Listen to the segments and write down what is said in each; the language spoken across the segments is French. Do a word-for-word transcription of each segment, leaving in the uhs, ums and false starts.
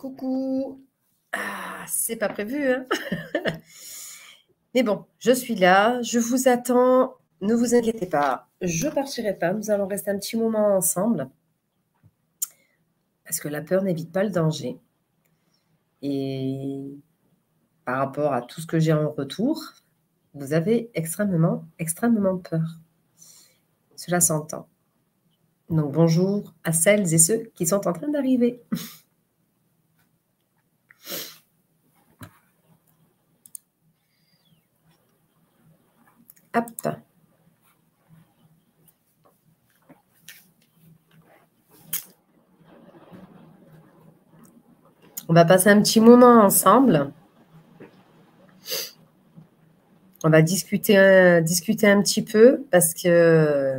Coucou. Ah, c'est pas prévu, hein. Mais bon, je suis là, je vous attends. Ne vous inquiétez pas, je partirai pas. Nous allons rester un petit moment ensemble. Parce que la peur n'évite pas le danger. Et par rapport à tout ce que j'ai en retour, vous avez extrêmement, extrêmement peur. Cela s'entend. Donc bonjour à celles et ceux qui sont en train d'arriver. Hop. On va passer un petit moment ensemble. On va discuter un, discuter un petit peu parce que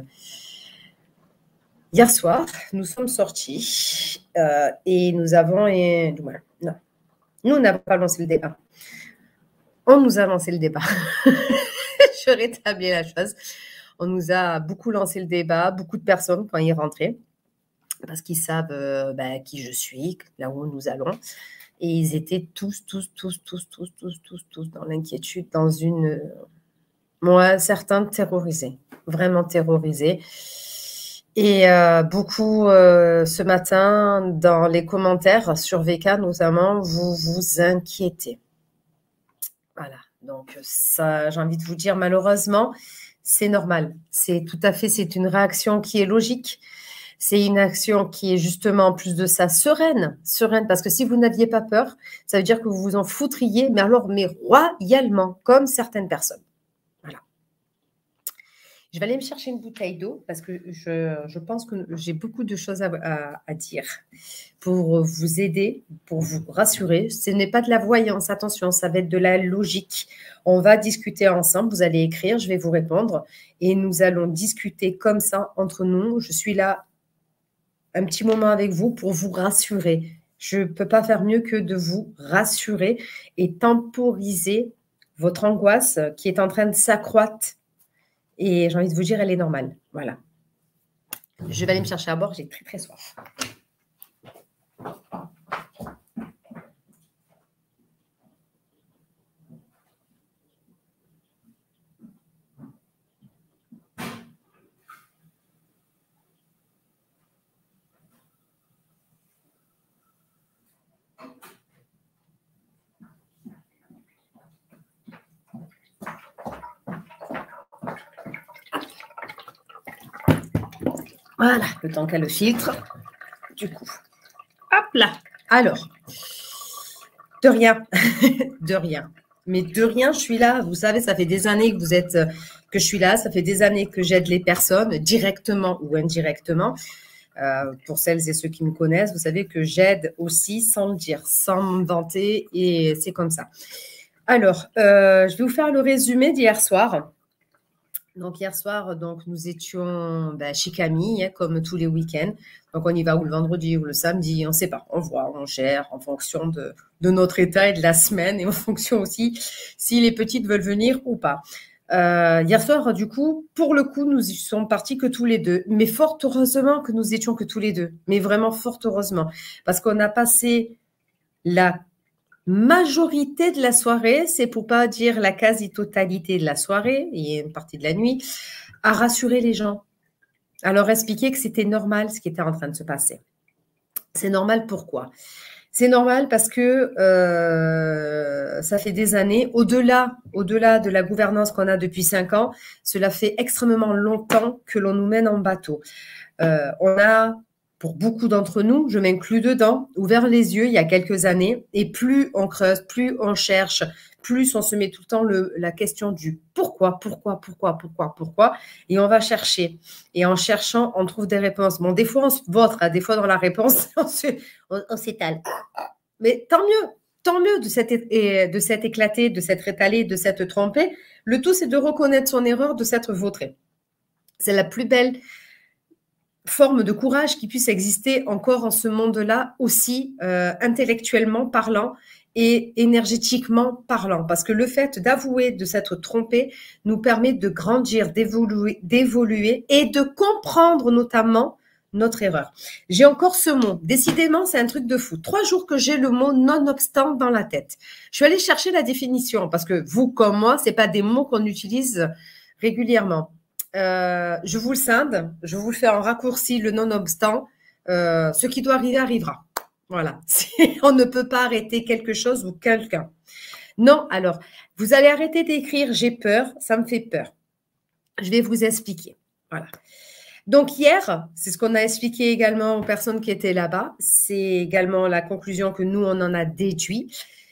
hier soir, nous sommes sortis euh, et nous avons... Et, non, nous n'avons pas lancé le débat. On nous a lancé le débat. Je rétablis la chose. On nous a beaucoup lancé le débat, beaucoup de personnes quand ils rentraient, parce qu'ils savent euh, bah, qui je suis, là où nous allons. Et ils étaient tous, tous, tous, tous, tous, tous, tous, tous dans l'inquiétude, dans une... Moi, certains terrorisés, vraiment terrorisés. Et euh, beaucoup euh, ce matin, dans les commentaires sur V K notamment, vous vous inquiétez. Voilà, donc ça, j'ai envie de vous dire, malheureusement, c'est normal. C'est tout à fait, c'est une réaction qui est logique. C'est une action qui est justement, en plus de ça, sereine, sereine, parce que si vous n'aviez pas peur, ça veut dire que vous vous en foutriez, mais alors, mais royalement, comme certaines personnes. Voilà. Je vais aller me chercher une bouteille d'eau, parce que je, je pense que j'ai beaucoup de choses à, à, à dire pour vous aider, pour vous rassurer. Ce n'est pas de la voyance, attention, ça va être de la logique. On va discuter ensemble, vous allez écrire, je vais vous répondre, et nous allons discuter comme ça, entre nous. Je suis là un petit moment avec vous pour vous rassurer. Je ne peux pas faire mieux que de vous rassurer et temporiser votre angoisse qui est en train de s'accroître. Et j'ai envie de vous dire, elle est normale. Voilà. Je vais aller me chercher à boire, j'ai très très soif. Voilà, le temps qu'elle le filtre. Du coup, hop là. Alors, de rien, de rien. Mais de rien, je suis là. Vous savez, ça fait des années que vous êtes, que je suis là. Ça fait des années que j'aide les personnes, directement ou indirectement. Euh, pour celles et ceux qui me connaissent, vous savez que j'aide aussi sans le dire, sans me vanter, et c'est comme ça. Alors, euh, je vais vous faire le résumé d'hier soir. Donc, hier soir, donc, nous étions ben, chez Camille, hein, comme tous les week-ends. Donc, on y va ou le vendredi ou le samedi, on ne sait pas. On voit, on gère en fonction de, de notre état et de la semaine et en fonction aussi si les petites veulent venir ou pas. Euh, hier soir, du coup, pour le coup, nous y sommes partis que tous les deux. Mais fort heureusement que nous étions que tous les deux. Mais vraiment fort heureusement. Parce qu'on a passé la majorité de la soirée, c'est pour pas dire la quasi-totalité de la soirée, et une partie de la nuit, à rassurer les gens, à leur expliquer que c'était normal ce qui était en train de se passer. C'est normal pourquoi? C'est normal parce que euh, ça fait des années, au-delà, au-delà de la gouvernance qu'on a depuis cinq ans, cela fait extrêmement longtemps que l'on nous mène en bateau. Euh, on a... Pour beaucoup d'entre nous, je m'inclus dedans, ouvert les yeux il y a quelques années, et plus on creuse, plus on cherche, plus on se met tout le temps le, la question du pourquoi, pourquoi, pourquoi, pourquoi, pourquoi, et on va chercher. Et en cherchant, on trouve des réponses. Bon, des fois, on se vautre, hein, des fois dans la réponse, on, se, on, on s'étale. Mais tant mieux, tant mieux de cette, de cette éclaté, de cette étalé, de cette trompée. Le tout, c'est de reconnaître son erreur, de s'être vautré. C'est la plus belle forme de courage qui puisse exister encore en ce monde-là, aussi euh, intellectuellement parlant et énergétiquement parlant. Parce que le fait d'avouer, de s'être trompé, nous permet de grandir, d'évoluer, d'évoluer et de comprendre notamment notre erreur. J'ai encore ce mot. Décidément, c'est un truc de fou. Trois jours que j'ai le mot nonobstant dans la tête. Je suis allée chercher la définition parce que vous, comme moi, c'est pas des mots qu'on utilise régulièrement. Euh, je vous le scinde, je vous le fais en raccourci, le nonobstant. Euh, ce qui doit arriver arrivera. Voilà. On ne peut pas arrêter quelque chose ou quelqu'un. Non, alors, vous allez arrêter d'écrire « j'ai peur », ça me fait peur. Je vais vous expliquer. Voilà. Donc, hier, c'est ce qu'on a expliqué également aux personnes qui étaient là-bas. C'est également la conclusion que nous, on en a déduit.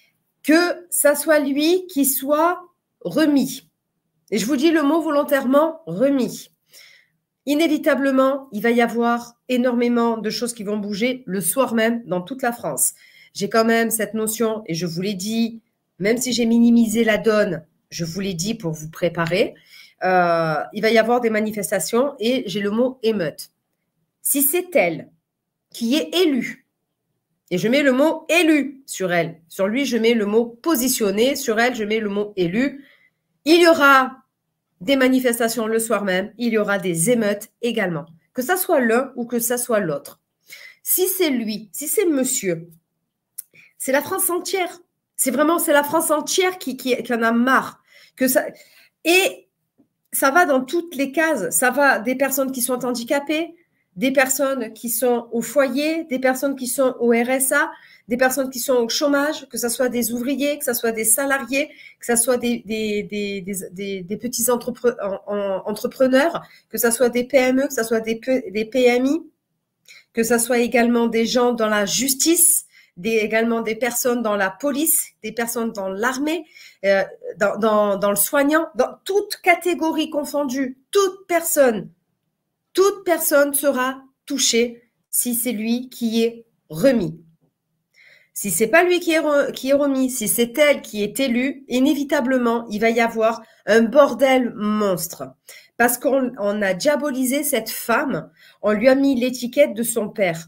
Que ça soit lui qui soit remis. Et je vous dis le mot volontairement « remis ». Inévitablement, il va y avoir énormément de choses qui vont bouger le soir même dans toute la France. J'ai quand même cette notion, et je vous l'ai dit, même si j'ai minimisé la donne, je vous l'ai dit pour vous préparer, euh, il va y avoir des manifestations et j'ai le mot émeute. Si c'est elle qui est élue, et je mets le mot élu sur elle, sur lui je mets le mot positionné, sur elle je mets le mot élu, il y aura des manifestations le soir même, il y aura des émeutes également, que ça soit l'un ou que ça soit l'autre. Si c'est lui, si c'est monsieur, c'est la France entière. C'est vraiment, c'est la France entière qui, qui, qui en a marre. Que ça, et ça va dans toutes les cases. Ça va des personnes qui sont handicapées, des personnes qui sont au foyer, des personnes qui sont au R S A, des personnes qui sont au chômage, que ce soit des ouvriers, que ce soit des salariés, que ce soit des, des, des, des, des, des petits entrepre en, entrepreneurs, que ce soit des P M E, que ce soit des, des P M I, que ce soit également des gens dans la justice, des, également des personnes dans la police, des personnes dans l'armée, euh, dans, dans, dans le soignant, dans toute catégorie confondue, toute personne, toute personne sera touchée si c'est lui qui est remis. Si c'est pas lui qui est, re, qui est remis, si c'est elle qui est élue, inévitablement, il va y avoir un bordel monstre. Parce qu'on on a diabolisé cette femme, on lui a mis l'étiquette de son père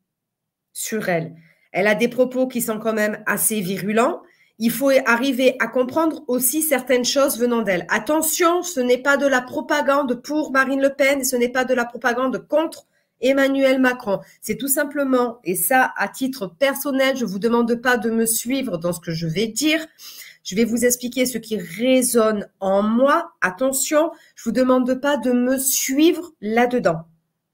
sur elle. Elle a des propos qui sont quand même assez virulents. Il faut arriver à comprendre aussi certaines choses venant d'elle. Attention, ce n'est pas de la propagande pour Marine Le Pen, ce n'est pas de la propagande contre Emmanuel Macron. C'est tout simplement, et ça à titre personnel, je ne vous demande pas de me suivre dans ce que je vais dire. Je vais vous expliquer ce qui résonne en moi. Attention, je ne vous demande pas de me suivre là-dedans.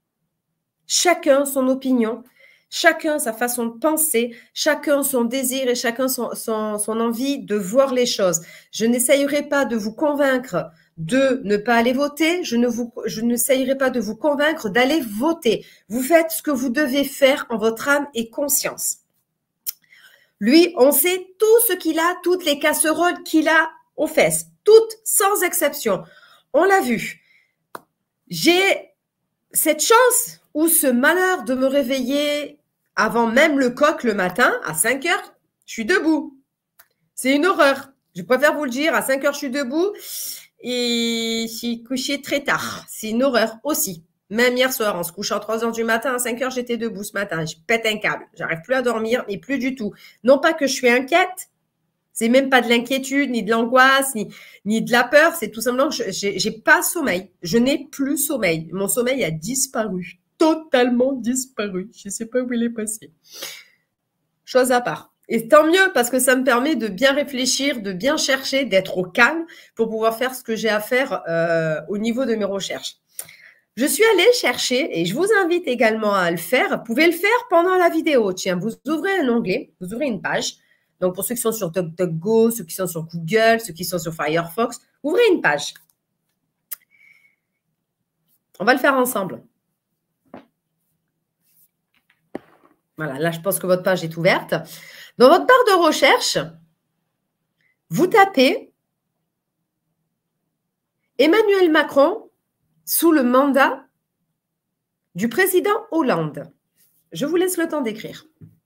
Chacun son opinion, chacun sa façon de penser, chacun son désir et chacun son, son, son envie de voir les choses. Je n'essayerai pas de vous convaincre de ne pas aller voter, je ne vous, je n'essayerai pas de vous convaincre d'aller voter. Vous faites ce que vous devez faire en votre âme et conscience. Lui, on sait tout ce qu'il a, toutes les casseroles qu'il a aux fesses, toutes sans exception. On l'a vu. J'ai cette chance ou ce malheur de me réveiller avant même le coq le matin, à cinq heures, je suis debout. C'est une horreur. Je préfère vous le dire, à cinq heures, je suis debout. Et je suis couchée très tard. C'est une horreur aussi. Même hier soir, en se couchant à trois heures du matin, à cinq heures, j'étais debout ce matin. Je pète un câble. J'arrive plus à dormir, mais plus du tout. Non pas que je suis inquiète. C'est même pas de l'inquiétude, ni de l'angoisse, ni, ni de la peur. C'est tout simplement que je j'ai pas sommeil. Je n'ai plus sommeil. Mon sommeil a disparu. Totalement disparu. Je ne sais pas où il est passé. Chose à part. Et tant mieux parce que ça me permet de bien réfléchir, de bien chercher, d'être au calme pour pouvoir faire ce que j'ai à faire euh, au niveau de mes recherches. Je suis allée chercher et je vous invite également à le faire. Vous pouvez le faire pendant la vidéo. Tiens, vous ouvrez un onglet, vous ouvrez une page. Donc, pour ceux qui sont sur DuckDuckGo, ceux qui sont sur Google, ceux qui sont sur Firefox, ouvrez une page. On va le faire ensemble. Voilà, là, je pense que votre page est ouverte. Dans votre barre de recherche, vous tapez Emmanuel Macron sous le mandat du président Hollande. Je vous laisse le temps d'écrire.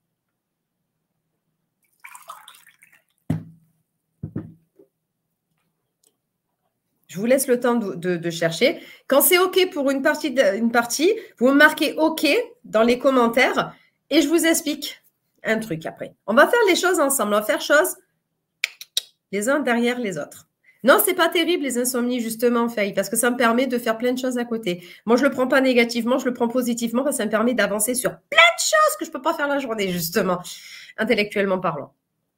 Je vous laisse le temps de, de, de chercher. Quand c'est OK pour une partie, de, une partie, vous me marquez OK dans les commentaires et je vous explique un truc après. On va faire les choses ensemble. On va faire choses les uns derrière les autres. Non, c'est pas terrible les insomnies, justement, Faye, parce que ça me permet de faire plein de choses à côté. Moi, je le prends pas négativement, je le prends positivement, parce que ça me permet d'avancer sur plein de choses que je peux pas faire la journée, justement, intellectuellement parlant.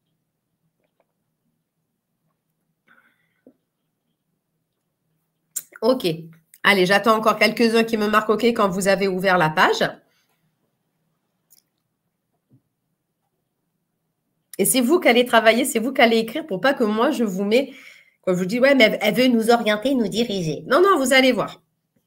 Ok. Allez, j'attends encore quelques-uns qui me marquent OK quand vous avez ouvert la page. Et c'est vous qui allez travailler, c'est vous qui allez écrire pour pas que moi, je vous mets, quand je vous dis, ouais, mais elle veut nous orienter, nous diriger. Non, non, vous allez voir.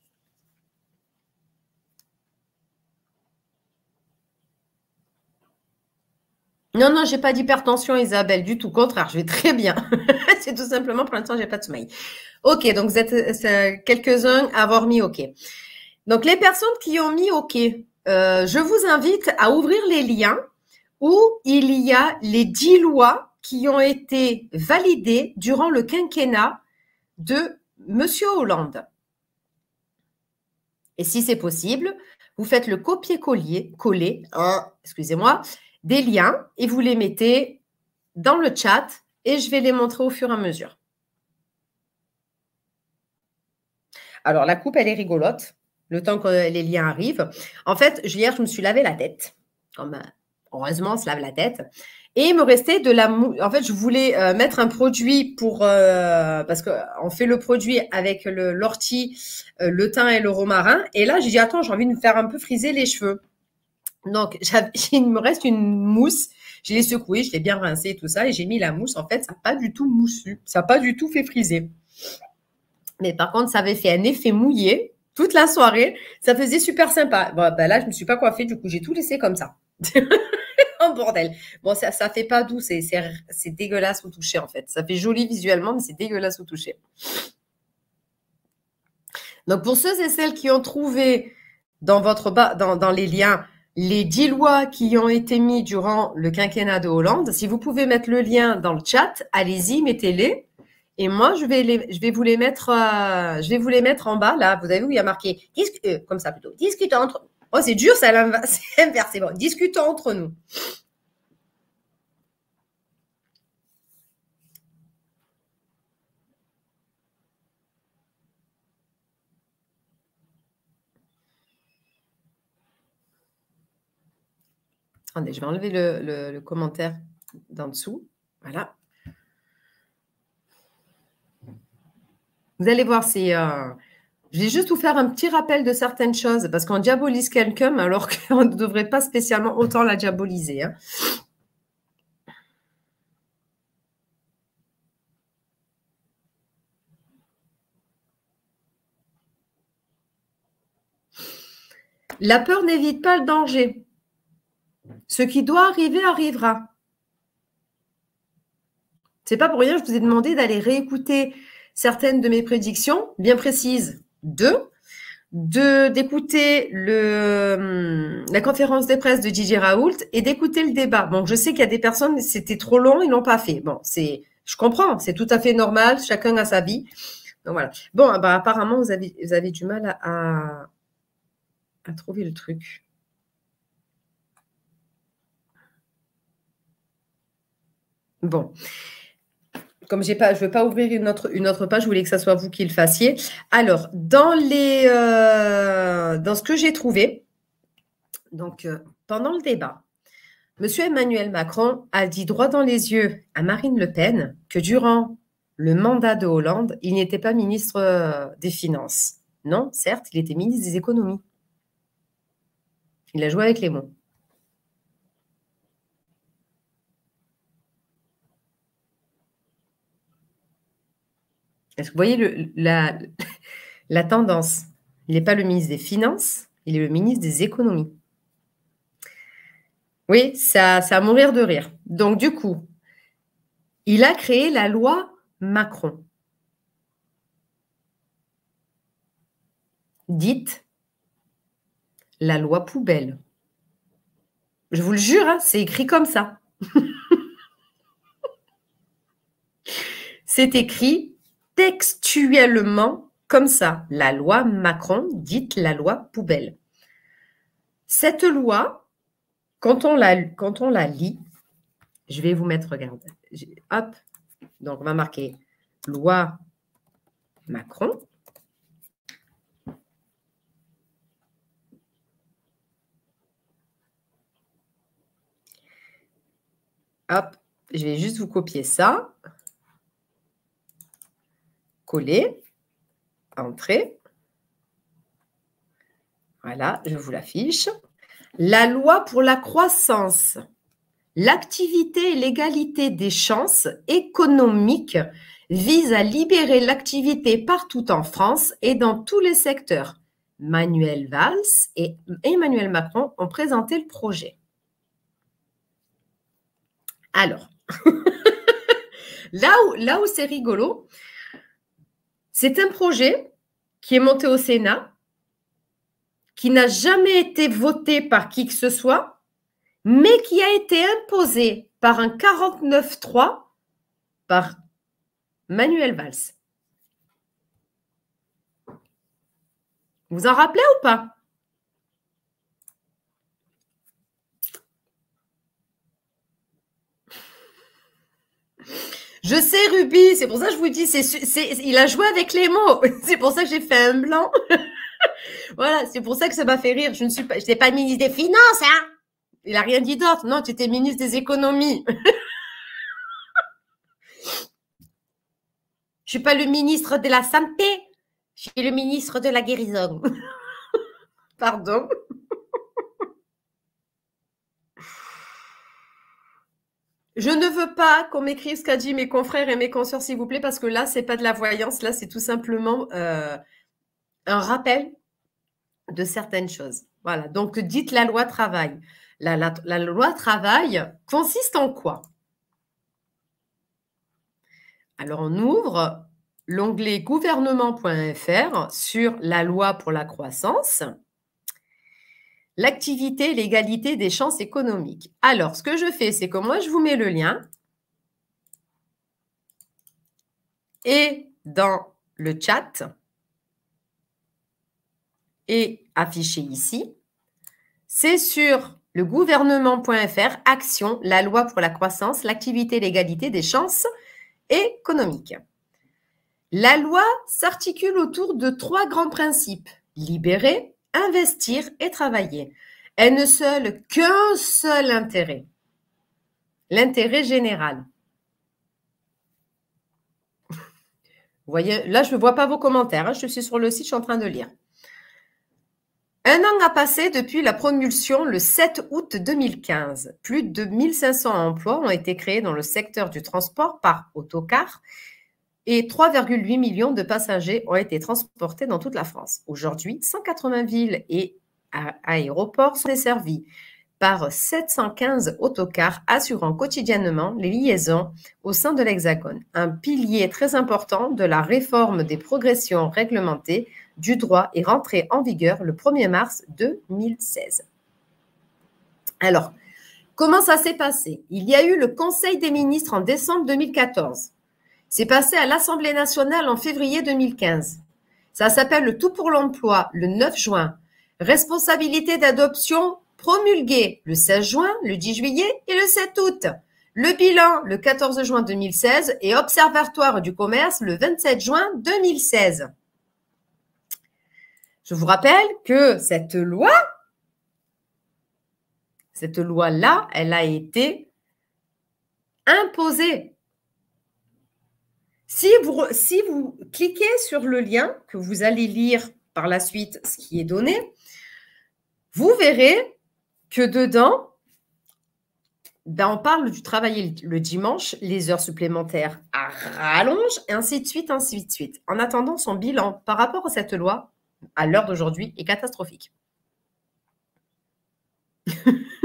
Non, non, j'ai pas d'hypertension, Isabelle, du tout. Au contraire, je vais très bien. C'est tout simplement, pour l'instant, j'ai pas de sommeil. OK, donc vous êtes euh, quelques-uns à avoir mis OK. Donc, les personnes qui ont mis OK, euh, je vous invite à ouvrir les liens où il y a les dix lois qui ont été validées durant le quinquennat de Monsieur Hollande. Et si c'est possible, vous faites le copier-coller, coller, hein, excusez-moi, des liens et vous les mettez dans le chat et je vais les montrer au fur et à mesure. Alors, la coupe, elle est rigolote, le temps que les liens arrivent. En fait, hier, je me suis lavé la tête. Comme, heureusement, on se lave la tête. Et il me restait de la mousse. En fait, je voulais euh, mettre un produit pour… Euh, parce qu'on fait le produit avec l'ortie, le, euh, le thym et le romarin. Et là, j'ai dit, attends, j'ai envie de me faire un peu friser les cheveux. Donc, il me reste une mousse. Je l'ai secouée, je l'ai bien rincée et tout ça. Et j'ai mis la mousse. En fait, ça n'a pas du tout moussu. Ça n'a pas du tout fait friser. Mais par contre, ça avait fait un effet mouillé toute la soirée. Ça faisait super sympa. Bon, ben là, je ne me suis pas coiffée. Du coup, j'ai tout laissé comme ça. Oh bordel. Bon, ça ne fait pas doux. C'est dégueulasse au toucher, en fait. Ça fait joli visuellement, mais c'est dégueulasse au toucher. Donc, pour ceux et celles qui ont trouvé dans, votre bas, dans, dans les liens les dix lois qui ont été mises durant le quinquennat de Hollande, si vous pouvez mettre le lien dans le chat, allez-y, mettez-les. Et moi, je vais, les, je vais vous les mettre, euh, je vais vous les mettre en bas. Là, vous avez vu, il y a marqué euh, comme ça plutôt. Discutons entre. Oh, c'est dur, c'est inversé. Bon, discutons entre nous. Attendez, je vais enlever le, le, le commentaire d'en dessous. Voilà. Vous allez voir, c'est. Euh, je vais juste vous faire un petit rappel de certaines choses parce qu'on diabolise quelqu'un alors qu'on ne devrait pas spécialement autant la diaboliser. Hein. La peur n'évite pas le danger. Ce qui doit arriver arrivera. C'est pas pour rien que je vous ai demandé d'aller réécouter certaines de mes prédictions bien précises. Deux, de d'écouter le la conférence de presse de Didier Raoult et d'écouter le débat. Bon, je sais qu'il y a des personnes, c'était trop long, ils l'ont pas fait. Bon, c'est, je comprends, c'est tout à fait normal, chacun a sa vie. Donc voilà. Bon, bah, apparemment, vous avez, vous avez du mal à, à, à trouver le truc. Bon. Comme j'ai pas, je ne veux pas ouvrir une autre, une autre page, je voulais que ce soit vous qui le fassiez. Alors, dans, les, euh, dans ce que j'ai trouvé, donc euh, pendant le débat, M. Emmanuel Macron a dit droit dans les yeux à Marine Le Pen que durant le mandat de Hollande, il n'était pas ministre euh, des Finances. Non, certes, il était ministre des Économies. Il a joué avec les mots. Est-ce que vous voyez le, la, la tendance? Il n'est pas le ministre des Finances, il est le ministre des Économies. Oui, ça, ça à mourir de rire. Donc, du coup, il a créé la loi Macron. Dite la loi poubelle. Je vous le jure, hein, c'est écrit comme ça. C'est écrit textuellement comme ça. La loi Macron, dite la loi poubelle. Cette loi, quand on la, quand on la lit, je vais vous mettre, regarde, hop, donc on va marquer loi Macron. Hop, je vais juste vous copier ça. Coller. Entrée. Voilà, je vous l'affiche. La loi pour la croissance, l'activité et l'égalité des chances économiques vise à libérer l'activité partout en France et dans tous les secteurs. Manuel Valls et Emmanuel Macron ont présenté le projet. Alors, là où, là où c'est rigolo, c'est un projet qui est monté au Sénat, qui n'a jamais été voté par qui que ce soit, mais qui a été imposé par un quarante-neuf trois par Manuel Valls. Vous en rappelez ou pas? Je sais, Ruby, c'est pour ça que je vous dis, c'est, c'est, il a joué avec les mots. C'est pour ça que j'ai fait un blanc. Voilà, c'est pour ça que ça m'a fait rire. Je ne suis pas, je n'étais pas ministre des Finances, hein. Il n'a rien dit d'autre. Non, tu étais ministre des Économies. Je ne suis pas le ministre de la Santé. Je suis le ministre de la Guérison. Pardon. Je ne veux pas qu'on m'écrive ce qu'a dit mes confrères et mes consoeurs, s'il vous plaît, parce que là, ce n'est pas de la voyance. Là, c'est tout simplement euh, un rappel de certaines choses. Voilà. Donc, dites la loi travail. La, la, la loi travail consiste en quoi? Alors, on ouvre l'onglet gouvernement point F R sur la loi pour la croissance, l'activité et l'égalité des chances économiques. Alors, ce que je fais, c'est que moi, je vous mets le lien et dans le chat et affiché ici, c'est sur le gouvernement point F R, action, la loi pour la croissance, l'activité et l'égalité des chances économiques. La loi s'articule autour de trois grands principes: libérer, investir et travailler. Elle ne seule qu'un seul intérêt, l'intérêt général. Vous voyez, là, je ne vois pas vos commentaires. Hein, je suis sur le site, je suis en train de lire. Un an a passé depuis la promulsion le sept août deux mille quinze. Plus de mille cinq cents emplois ont été créés dans le secteur du transport par autocar et trois virgule huit millions de passagers ont été transportés dans toute la France. Aujourd'hui, cent quatre-vingts villes et aéroports sont desservis par sept cent quinze autocars assurant quotidiennement les liaisons au sein de l'Hexagone, un pilier très important de la réforme des progressions réglementées du droit est rentré en vigueur le premier mars deux mille seize. Alors, comment ça s'est passé? Il y a eu le Conseil des ministres en décembre deux mille quatorze. C'est passé à l'Assemblée nationale en février deux mille quinze. Ça s'appelle le Tout pour l'emploi le neuf juin. Responsabilité d'adoption promulguée le seize juin, le dix juillet et le sept août. Le bilan le quatorze juin deux mille seize et observatoire du commerce le vingt-sept juin deux mille seize. Je vous rappelle que cette loi, cette loi-là, elle a été imposée. Si vous, si vous cliquez sur le lien que vous allez lire par la suite ce qui est donné, vous verrez que dedans, ben on parle du travail le dimanche, les heures supplémentaires à rallonge, et ainsi de suite, ainsi de suite. En attendant, son bilan par rapport à cette loi, à l'heure d'aujourd'hui, est catastrophique. Je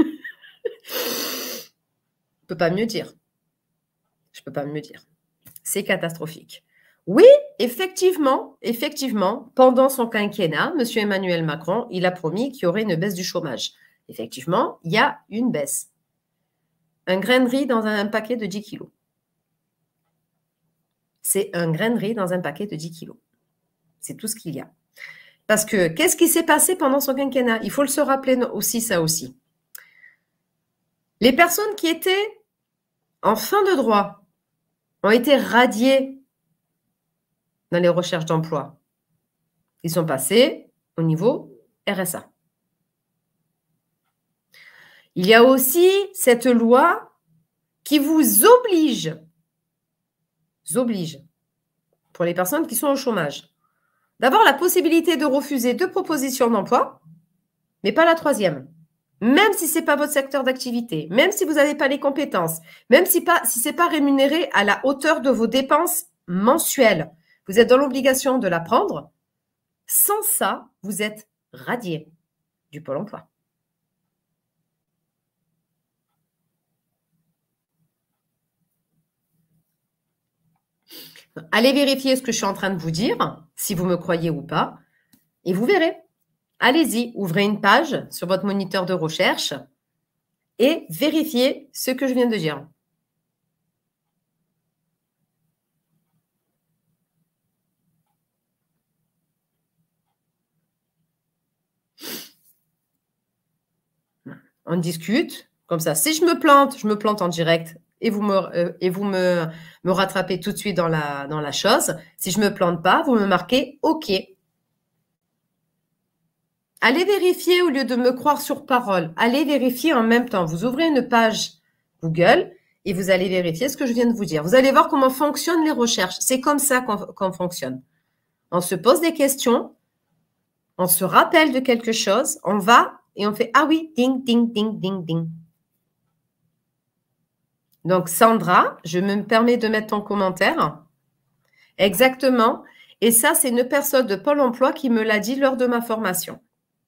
ne peux pas mieux dire. Je ne peux pas mieux dire. C'est catastrophique. Oui, effectivement, effectivement, pendant son quinquennat, M. Emmanuel Macron, il a promis qu'il y aurait une baisse du chômage. Effectivement, il y a une baisse. Un grain de riz dans un paquet de dix kilos. C'est un grain de riz dans un paquet de dix kilos. C'est tout ce qu'il y a. Parce que, qu'est-ce qui s'est passé pendant son quinquennat? Il faut le se rappeler aussi, ça aussi. Les personnes qui étaient en fin de droit ont été radiées dans les recherches d'emploi. Ils sont passés au niveau R S A. Il y a aussi cette loi qui vous oblige, oblige, pour les personnes qui sont au chômage, d'avoir la possibilité de refuser deux propositions d'emploi, mais pas la troisième. Même si ce n'est pas votre secteur d'activité, même si vous n'avez pas les compétences, même si, pas, si ce n'est pas rémunéré à la hauteur de vos dépenses mensuelles, vous êtes dans l'obligation de la prendre. Sans ça, vous êtes radié du Pôle emploi. Allez vérifier ce que je suis en train de vous dire, si vous me croyez ou pas, et vous verrez. Allez-y, ouvrez une page sur votre moniteur de recherche et vérifiez ce que je viens de dire. On discute, comme ça. Si je me plante, je me plante en direct et vous me, euh, et vous me, me rattrapez tout de suite dans la, dans la chose. Si je ne me plante pas, vous me marquez OK. Allez vérifier au lieu de me croire sur parole. Allez vérifier en même temps. Vous ouvrez une page Google et vous allez vérifier ce que je viens de vous dire. Vous allez voir comment fonctionnent les recherches. C'est comme ça qu'on qu'on fonctionne. On se pose des questions, on se rappelle de quelque chose, on va et on fait « Ah oui, ding, ding, ding, ding, ding ». Donc, Sandra, je me permets de mettre ton commentaire. Exactement. Et ça, c'est une personne de Pôle emploi qui me l'a dit lors de ma formation.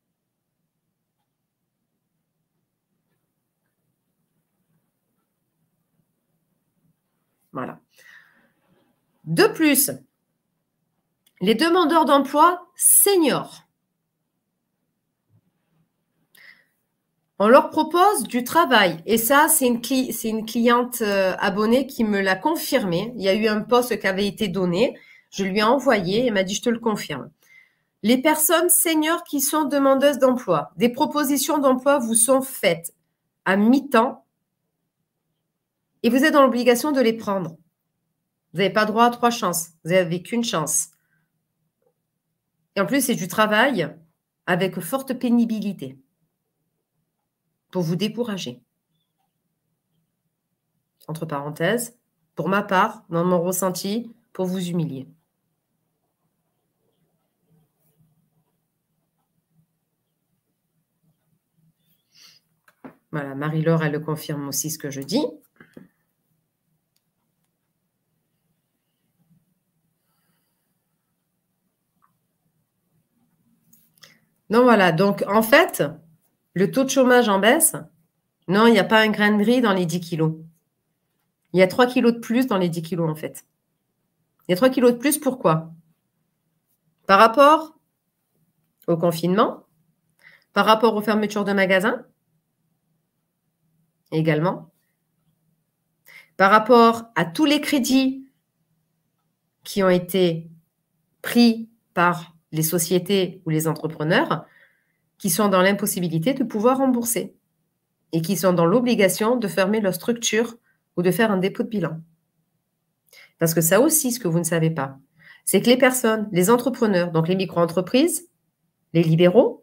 Voilà. De plus, les demandeurs d'emploi seniors, on leur propose du travail. Et ça, c'est une, cli c'est une cliente euh, abonnée qui me l'a confirmé. Il y a eu un post qui avait été donné. Je lui ai envoyé et elle m'a dit « je te le confirme ». Les personnes seniors qui sont demandeuses d'emploi, des propositions d'emploi vous sont faites à mi-temps et vous êtes dans l'obligation de les prendre. Vous n'avez pas droit à trois chances. Vous n'avez qu'une chance. Et en plus, c'est du travail avec forte pénibilité pour vous décourager. Entre parenthèses, pour ma part, dans mon ressenti, pour vous humilier. Voilà, Marie-Laure, elle le confirme aussi ce que je dis. Non, voilà. Donc, en fait, le taux de chômage en baisse. Non, il n'y a pas un grain de riz dans les dix kilos. Il y a trois kilos de plus dans les dix kilos, en fait. Il y a trois kilos de plus, pourquoi? Par rapport au confinement, par rapport aux fermetures de magasins, également, par rapport à tous les crédits qui ont été pris par les sociétés ou les entrepreneurs qui sont dans l'impossibilité de pouvoir rembourser et qui sont dans l'obligation de fermer leur structure ou de faire un dépôt de bilan. Parce que ça aussi, ce que vous ne savez pas, c'est que les personnes, les entrepreneurs, donc les micro-entreprises, les libéraux,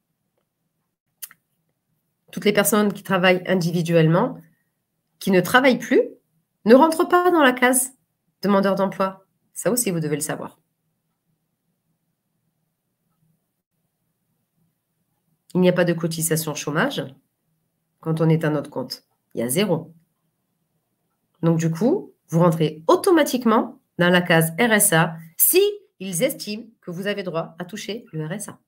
toutes les personnes qui travaillent individuellement, qui ne travaillent plus, ne rentrent pas dans la case demandeur d'emploi. Ça aussi, vous devez le savoir. Il n'y a pas de cotisation chômage quand on est à notre compte. Il y a zéro. Donc, du coup, vous rentrez automatiquement dans la case R S A si ils estiment que vous avez droit à toucher le R S A.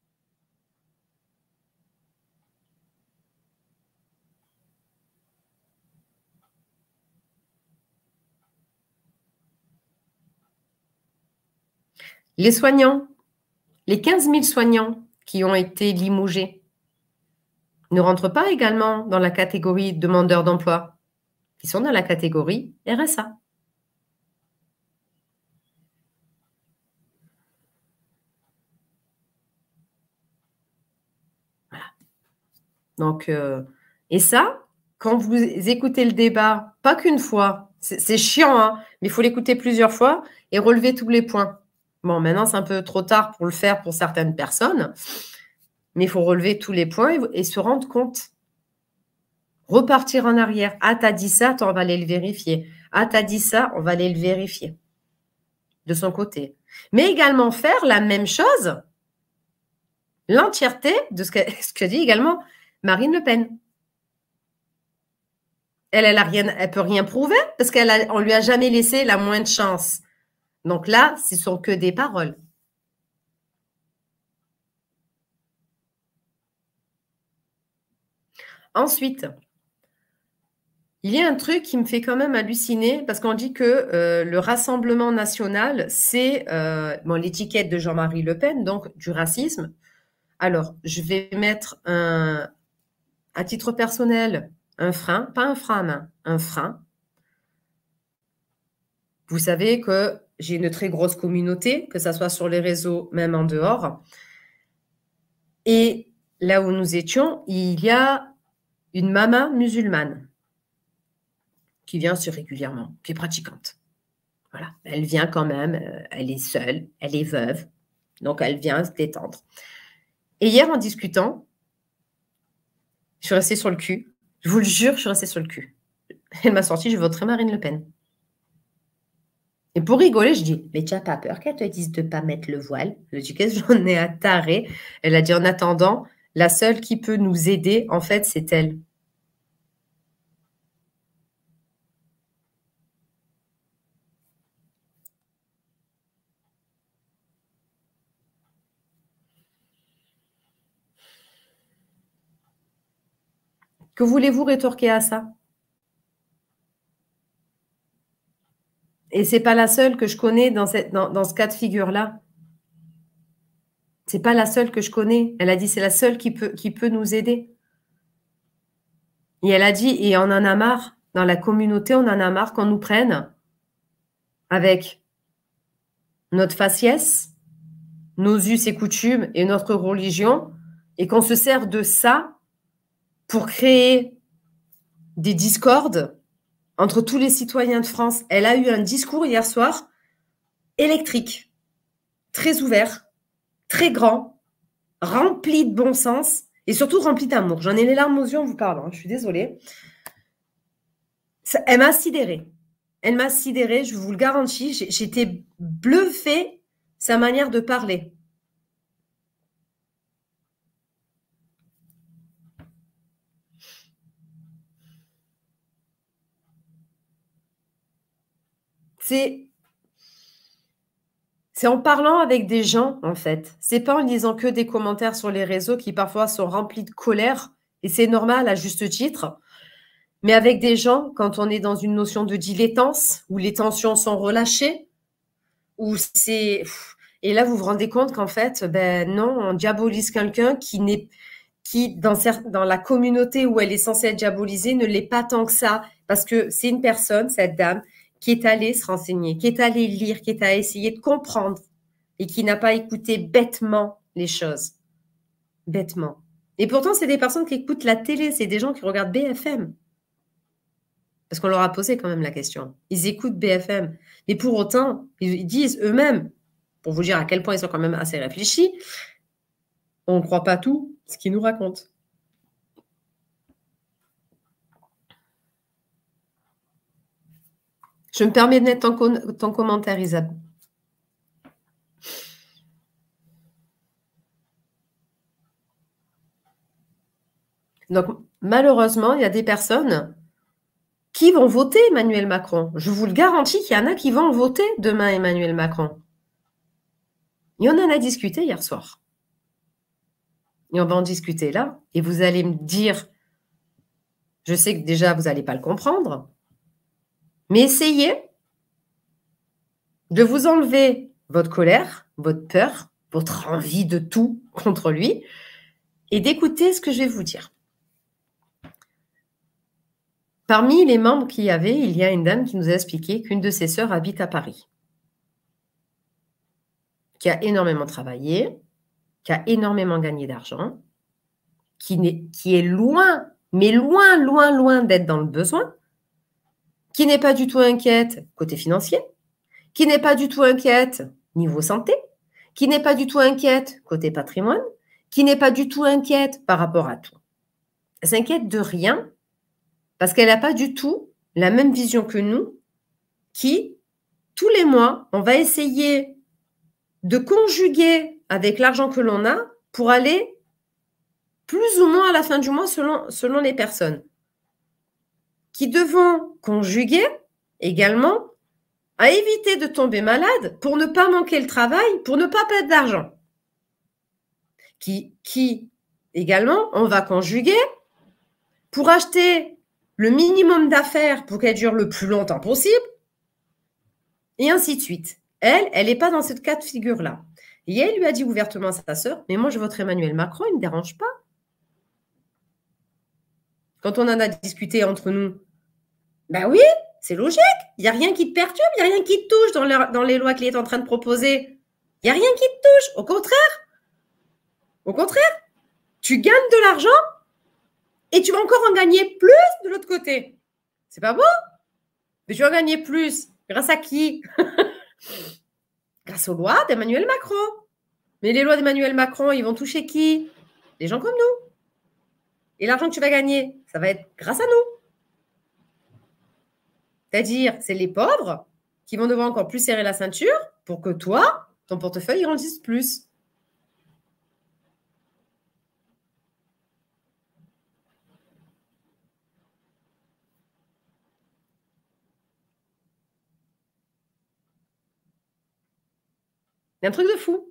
Les soignants, les quinze mille soignants qui ont été limogés ne rentrent pas également dans la catégorie demandeurs d'emploi. Ils sont dans la catégorie R S A. Voilà. Donc, euh, et ça, quand vous écoutez le débat, pas qu'une fois, c'est chiant, hein, mais il faut l'écouter plusieurs fois et relever tous les points. Bon, maintenant, c'est un peu trop tard pour le faire pour certaines personnes, mais il faut relever tous les points et, et se rendre compte. Repartir en arrière. Ah, t'as dit ça, attends, on va aller le vérifier. Ah, t'as dit ça, on va aller le vérifier de son côté. Mais également faire la même chose, l'entièreté de ce que, ce que dit également Marine Le Pen. Elle, elle a rien, elle peut rien prouver parce qu'on lui a jamais laissé la moindre chance. Donc là, ce sont que des paroles. Ensuite, il y a un truc qui me fait quand même halluciner parce qu'on dit que euh, le Rassemblement national, c'est euh, bon, l'étiquette de Jean-Marie Le Pen, donc du racisme. Alors, je vais mettre un, à titre personnel un frein, pas un frein à main, un frein. Vous savez que j'ai une très grosse communauté, que ce soit sur les réseaux, même en dehors. Et là où nous étions, il y a une maman musulmane qui vient sur régulièrement, qui est pratiquante. Voilà, elle vient quand même, euh, elle est seule, elle est veuve, donc elle vient se détendre. Et hier, en discutant, je suis restée sur le cul. Je vous le jure, je suis restée sur le cul. Elle m'a sorti, je voterai Marine Le Pen. Et pour rigoler, je dis, mais tu n'as pas peur qu'elle te dise de ne pas mettre le voile? Je dis, qu'est-ce que j'en ai à tarer? Elle a dit, en attendant, la seule qui peut nous aider, en fait, c'est elle. Que voulez-vous rétorquer à ça? Et ce n'est pas la seule que je connais dans, cette, dans, dans ce cas de figure-là. Ce n'est pas la seule que je connais. Elle a dit, c'est la seule qui peut, qui peut nous aider. Et elle a dit, et on en a marre, dans la communauté, on en a marre qu'on nous prenne avec notre faciès, nos us et coutumes et notre religion, et qu'on se sert de ça pour créer des discordes entre tous les citoyens de France. Elle a eu un discours hier soir électrique, très ouvert, très grand, rempli de bon sens et surtout rempli d'amour. J'en ai les larmes aux yeux en vous parlant, je suis désolée. Ça, elle m'a sidérée. Elle m'a sidérée, je vous le garantis. J'étais bluffée, sa manière de parler. C'est c'est en parlant avec des gens, en fait. C'est pas en lisant que des commentaires sur les réseaux qui parfois sont remplis de colère, et c'est normal à juste titre. Mais avec des gens, quand on est dans une notion de dilettance, où les tensions sont relâchées, où c'est... Et là, vous vous rendez compte qu'en fait, ben non, on diabolise quelqu'un qui n'est qui, dans, dans la communauté où elle est censée être diabolisée, ne l'est pas tant que ça, parce que c'est une personne, cette dame, qui est allée se renseigner, qui est allée lire, qui est allée essayer de comprendre et qui n'a pas écouté bêtement les choses. Bêtement. Et pourtant, c'est des personnes qui écoutent la télé, c'est des gens qui regardent B F M. Parce qu'on leur a posé quand même la question. Ils écoutent B F M. Mais pour autant, ils disent eux-mêmes, pour vous dire à quel point ils sont quand même assez réfléchis, on ne croit pas tout ce qu'ils nous racontent. Je me permets de mettre ton, ton commentaire, Isabelle. Donc, malheureusement, il y a des personnes qui vont voter Emmanuel Macron. Je vous le garantis qu'il y en a qui vont voter demain Emmanuel Macron. Et on en a discuté hier soir. Et on va en discuter là. Et vous allez me dire, je sais que déjà, vous n'allez pas le comprendre, mais essayez de vous enlever votre colère, votre peur, votre envie de tout contre lui et d'écouter ce que je vais vous dire. Parmi les membres qu'il y avait, il y a une dame qui nous a expliqué qu'une de ses sœurs habite à Paris, qui a énormément travaillé, qui a énormément gagné d'argent, qui, n'est, qui est loin, mais loin, loin, loin d'être dans le besoin, qui n'est pas du tout inquiète côté financier, qui n'est pas du tout inquiète niveau santé, qui n'est pas du tout inquiète côté patrimoine, qui n'est pas du tout inquiète par rapport à tout. Elle s'inquiète de rien parce qu'elle n'a pas du tout la même vision que nous qui, tous les mois, on va essayer de conjuguer avec l'argent que l'on a pour aller plus ou moins à la fin du mois selon, selon les personnes qui devront conjuguer également à éviter de tomber malade pour ne pas manquer le travail, pour ne pas perdre d'argent. Qui, qui également, on va conjuguer pour acheter le minimum d'affaires pour qu'elle dure le plus longtemps possible, et ainsi de suite. Elle, elle n'est pas dans cette cas de figure-là. Et elle lui a dit ouvertement à sa sœur, mais moi je voterai Emmanuel Macron, il ne me dérange pas. Quand on en a discuté entre nous, ben oui, c'est logique, il n'y a rien qui te perturbe, il n'y a rien qui te touche dans, le, dans les lois qu'il est en train de proposer. Il n'y a rien qui te touche, au contraire. Au contraire, tu gagnes de l'argent et tu vas encore en gagner plus de l'autre côté. C'est pas beau? Mais tu vas en gagner plus. Grâce à qui? Grâce aux lois d'Emmanuel Macron. Mais les lois d'Emmanuel Macron, ils vont toucher qui? Les gens comme nous. Et l'argent que tu vas gagner, ça va être grâce à nous. C'est-à-dire, c'est les pauvres qui vont devoir encore plus serrer la ceinture pour que toi, ton portefeuille grandisse plus. C'est un truc de fou.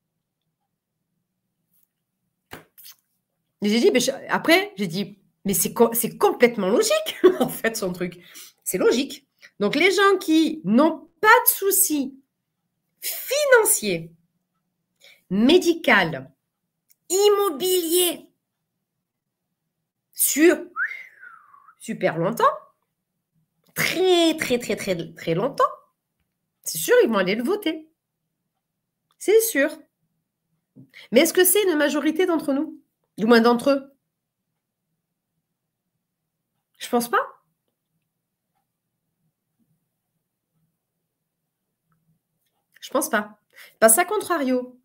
J'ai dit, mais je, après, j'ai dit, mais c'est co complètement logique, en fait, son truc. C'est logique. Donc, les gens qui n'ont pas de soucis financiers, médical, immobilier, sur super longtemps, très, très, très, très, très longtemps, c'est sûr, ils vont aller le voter. C'est sûr. Mais est-ce que c'est une majorité d'entre nous? Du moins d'entre eux? Je pense pas. Je pense pas. Parce qu'à contrario,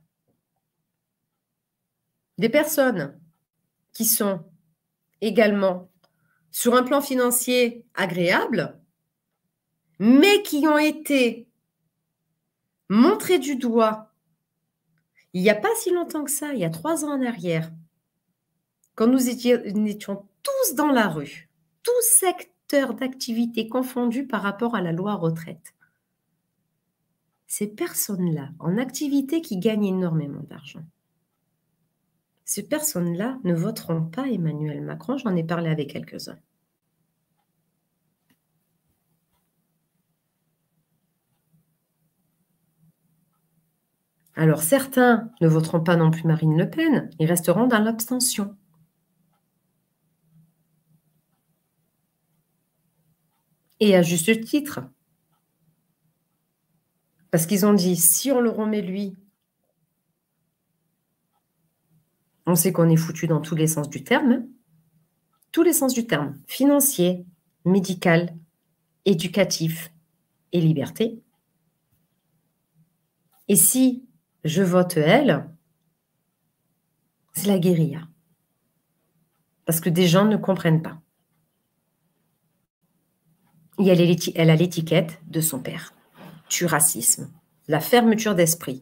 des personnes qui sont également sur un plan financier agréable, mais qui ont été montrées du doigt il n'y a pas si longtemps que ça, il y a trois ans en arrière, quand nous étions, nous étions tous dans la rue, tous secteurs d'activité confondus par rapport à la loi retraite. Ces personnes-là, en activité qui gagnent énormément d'argent, ces personnes-là ne voteront pas Emmanuel Macron, j'en ai parlé avec quelques-uns. Alors certains ne voteront pas non plus Marine Le Pen, ils resteront dans l'abstention. Et à juste titre. Parce qu'ils ont dit, si on le remet lui, on sait qu'on est foutu dans tous les sens du terme. Tous les sens du terme. Financier, médical, éducatif et liberté. Et si je vote elle, c'est la guérilla. Parce que des gens ne comprennent pas. Et elle a l'étiquette de son père. Du racisme, la fermeture d'esprit.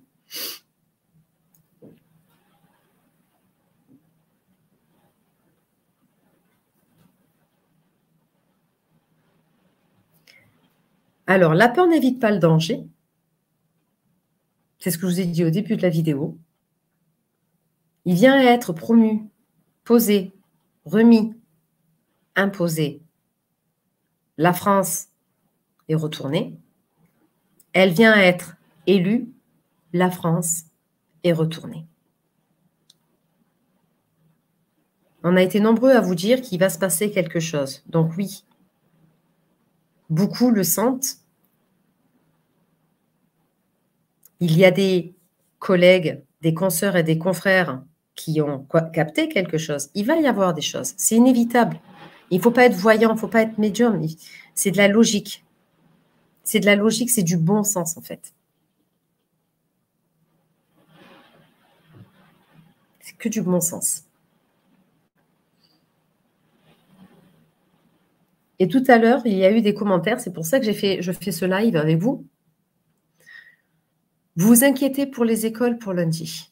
Alors, la peur n'évite pas le danger. C'est ce que je vous ai dit au début de la vidéo. Il vient à être promu, posé, remis, imposé. La France est retournée. Elle vient à être élue. La France est retournée. On a été nombreux à vous dire qu'il va se passer quelque chose. Donc oui, beaucoup le sentent. Il y a des collègues, des consoeurs et des confrères qui ont capté quelque chose. Il va y avoir des choses. C'est inévitable. Il ne faut pas être voyant, il ne faut pas être médium. C'est de la logique. C'est de la logique, c'est du bon sens en fait. C'est que du bon sens. Et tout à l'heure, il y a eu des commentaires. C'est pour ça que j'ai fait, je fais ce live avec vous. Vous vous inquiétez pour les écoles pour lundi.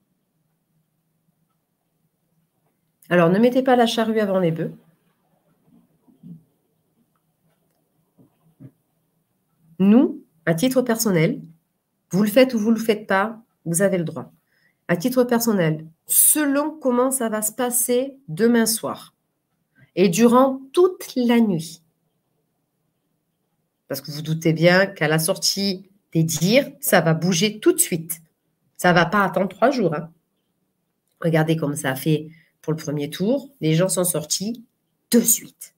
Alors, ne mettez pas la charrue avant les bœufs. Nous, à titre personnel, vous le faites ou vous ne le faites pas, vous avez le droit. À titre personnel, selon comment ça va se passer demain soir et durant toute la nuit, parce que vous doutez bien qu'à la sortie des dires, ça va bouger tout de suite. Ça ne va pas attendre trois jours. Hein. Regardez comme ça a fait pour le premier tour. Les gens sont sortis de suite.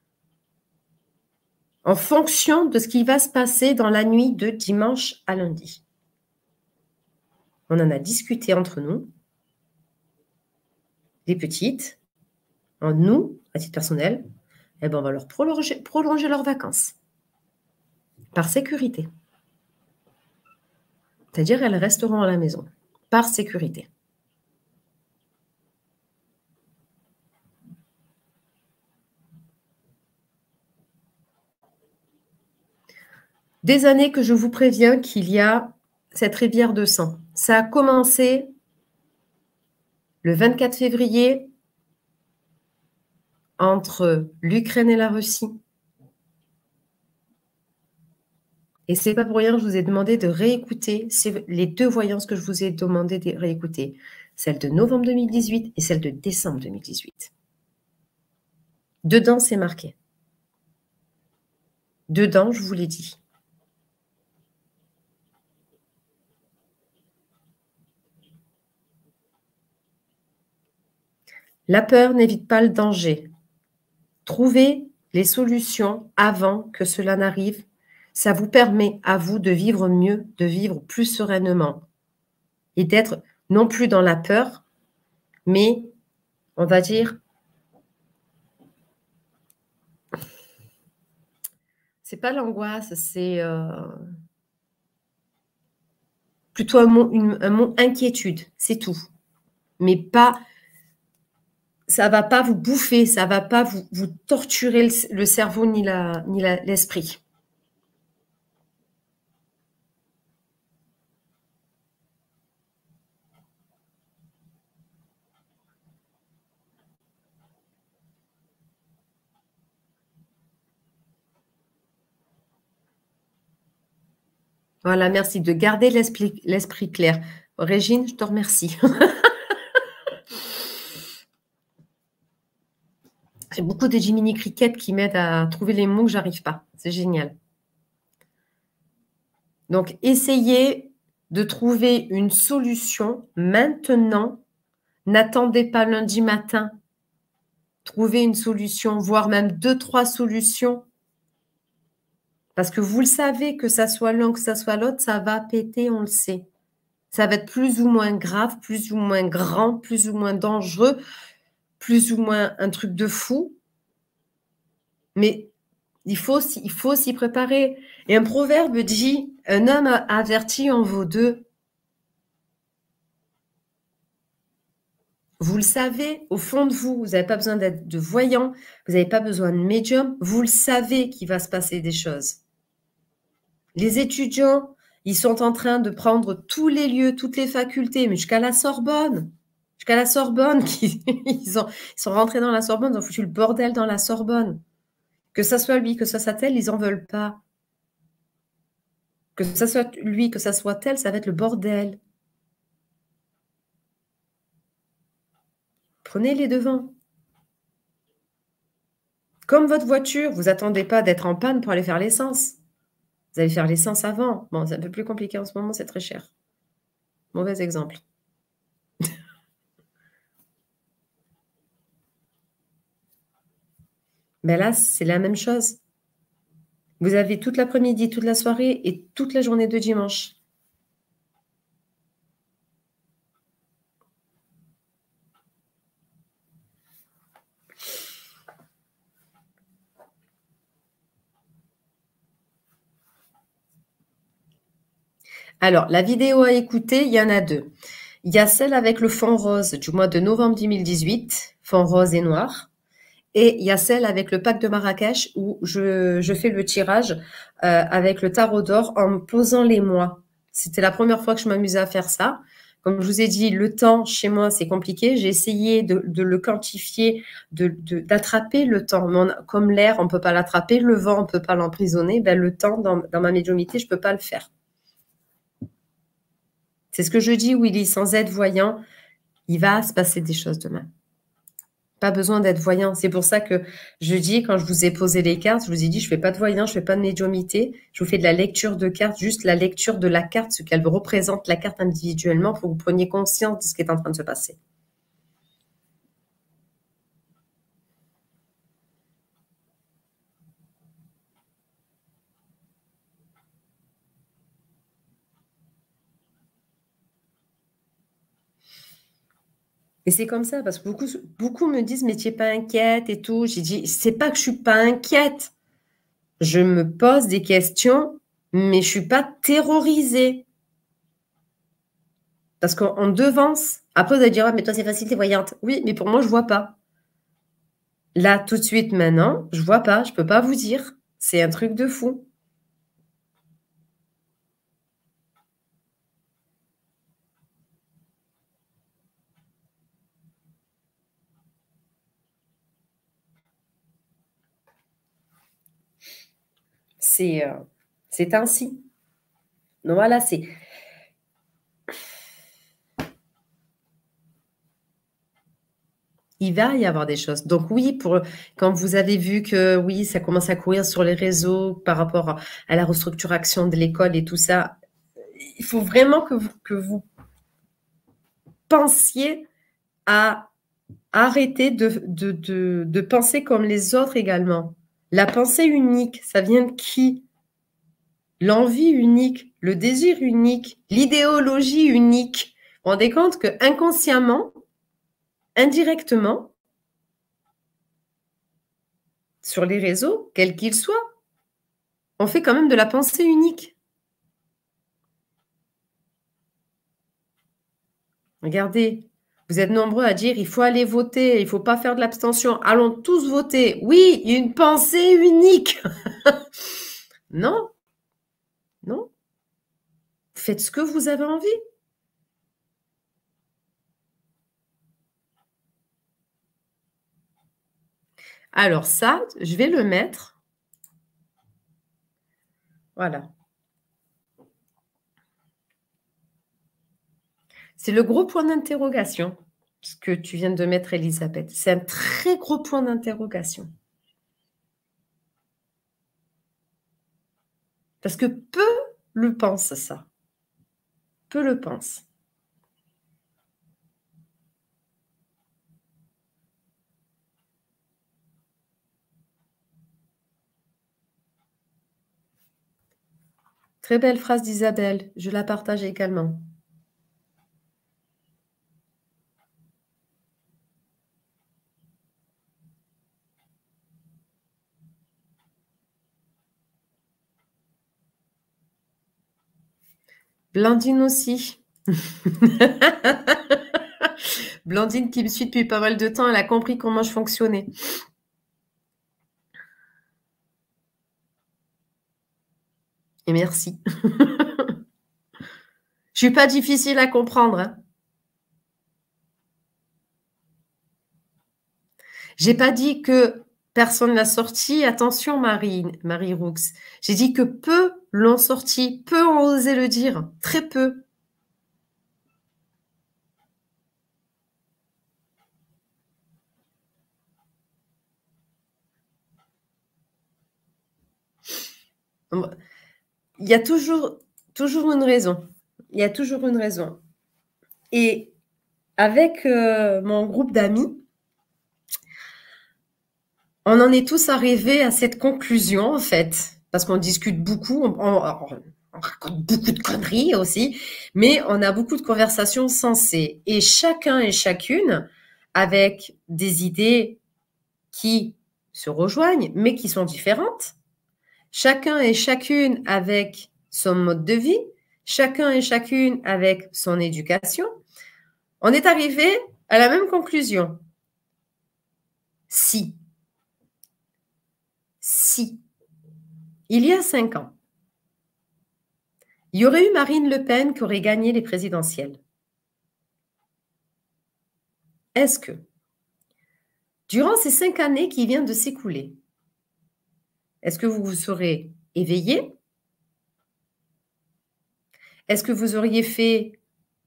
En fonction de ce qui va se passer dans la nuit de dimanche à lundi. On en a discuté entre nous, les petites, en nous, à titre personnel, eh ben on va leur prolonger, prolonger leurs vacances. Par sécurité. C'est-à-dire elles resteront à la maison. Par sécurité. Des années que je vous préviens qu'il y a cette rivière de sang. Ça a commencé le vingt-quatre février entre l'Ukraine et la Russie. Et c'est pas pour rien que je vous ai demandé de réécouter les deux voyances que je vous ai demandé de réécouter. Celle de novembre deux mille dix-huit et celle de décembre deux mille dix-huit. Dedans, c'est marqué. Dedans, je vous l'ai dit. La peur n'évite pas le danger. Trouvez les solutions avant que cela n'arrive. Ça vous permet à vous de vivre mieux, de vivre plus sereinement et d'être non plus dans la peur, mais on va dire, c'est pas l'angoisse, c'est euh, plutôt un mot, une, un mot inquiétude, c'est tout. Mais pas, ça va pas vous bouffer, ça va pas vous, vous torturer le, le cerveau ni la, ni la, l'esprit. Voilà, merci de garder l'esprit, l'esprit clair. Régine, je te remercie. J'ai beaucoup de Jiminy Cricket qui m'aident à trouver les mots que j'arrive pas. C'est génial. Donc, essayez de trouver une solution maintenant. N'attendez pas lundi matin. Trouvez une solution, voire même deux, trois solutions. Parce que vous le savez, que ça soit l'un, que ça soit l'autre, ça va péter, on le sait. Ça va être plus ou moins grave, plus ou moins grand, plus ou moins dangereux, plus ou moins un truc de fou. Mais il faut, il faut s'y préparer. Et un proverbe dit, un homme averti en vaut deux. Vous le savez, au fond de vous, vous n'avez pas besoin d'être de voyant, vous n'avez pas besoin de médium, vous le savez qu'il va se passer des choses. Les étudiants, ils sont en train de prendre tous les lieux, toutes les facultés, mais jusqu'à la Sorbonne. Jusqu'à la Sorbonne, ils, ont, ils sont rentrés dans la Sorbonne, ils ont foutu le bordel dans la Sorbonne. Que ça soit lui, que ça soit tel, ils n'en veulent pas. Que ça soit lui, que ça soit tel, ça va être le bordel. Prenez les devants. Comme votre voiture, vous n'attendez pas d'être en panne pour aller faire l'essence. Vous allez faire l'essence avant. Bon, c'est un peu plus compliqué en ce moment, c'est très cher. Mauvais exemple. Mais là, c'est la même chose. Vous avez toute l'après-midi, toute la soirée et toute la journée de dimanche. Alors, la vidéo à écouter, il y en a deux. Il y a celle avec le fond rose du mois de novembre deux mille dix-huit, fond rose et noir. Et il y a celle avec le pack de Marrakech où je, je fais le tirage euh, avec le tarot d'or en posant les mois. C'était la première fois que je m'amusais à faire ça. Comme je vous ai dit, le temps chez moi, c'est compliqué. J'ai essayé de, de le quantifier, de, de, d'attraper le temps. Mais on a- comme l'air, on peut pas l'attraper, le vent, on peut pas l'emprisonner. Ben, le temps, dans, dans ma médiumnité, je peux pas le faire. C'est ce que je dis, Willy, sans être voyant, il va se passer des choses demain. Pas besoin d'être voyant. C'est pour ça que je dis, quand je vous ai posé les cartes, je vous ai dit, je fais pas de voyant, je fais pas de médiumnité, je vous fais de la lecture de cartes, juste la lecture de la carte, ce qu'elle représente, la carte individuellement, pour que vous preniez conscience de ce qui est en train de se passer. Et c'est comme ça, parce que beaucoup, beaucoup me disent, mais tu n'es pas inquiète et tout. J'ai dit, c'est pas que je suis pas inquiète. Je me pose des questions, mais je suis pas terrorisée. Parce qu'on devance. Après, vous allez dire, ah, mais toi, c'est facile, t'es voyante. Oui, mais pour moi, je vois pas. Là, tout de suite, maintenant, je vois pas. Je peux pas vous dire. C'est un truc de fou. C'est euh, c'est ainsi. Donc voilà, c'est... Il va y avoir des choses. Donc oui, pour quand vous avez vu que oui, ça commence à courir sur les réseaux par rapport à, à la restructuration de l'école et tout ça, il faut vraiment que vous, que vous pensiez à arrêter de, de, de, de penser comme les autres également. La pensée unique, ça vient de qui? L'envie unique, le désir unique, l'idéologie unique. Vous vous rendez compte que inconsciemment, indirectement, sur les réseaux, quels qu'ils soient, on fait quand même de la pensée unique. Regardez, vous êtes nombreux à dire il faut aller voter, il ne faut pas faire de l'abstention. Allons tous voter. Oui, il y a une pensée unique. Non, non. Faites ce que vous avez envie. Alors ça, je vais le mettre. Voilà. C'est le gros point d'interrogation, ce que tu viens de mettre, Elisabeth. C'est un très gros point d'interrogation. Parce que peu le pensent, ça. Peu le pensent. Très belle phrase d'Isabelle. Je la partage également. Blandine aussi. Blandine qui me suit depuis pas mal de temps, elle a compris comment je fonctionnais. Et merci. Je suis pas difficile à comprendre. Hein. J'ai pas dit que personne l'a sorti. Attention, Marie, Marie Roux. J'ai dit que peu l'ont sorti. Peu ont osé le dire. Très peu. Il y a toujours, toujours une raison. Il y a toujours une raison. Et avec euh, mon groupe d'amis, on en est tous arrivés à cette conclusion, en fait, parce qu'on discute beaucoup, on, on, on raconte beaucoup de conneries aussi, mais on a beaucoup de conversations sensées. Et chacun et chacune avec des idées qui se rejoignent, mais qui sont différentes. Chacun et chacune avec son mode de vie, chacun et chacune avec son éducation. On est arrivé à la même conclusion. Si, si, il y a cinq ans, il y aurait eu Marine Le Pen qui aurait gagné les présidentielles, est-ce que, durant ces cinq années qui viennent de s'écouler, est-ce que vous vous serez éveillé? Est-ce que vous auriez fait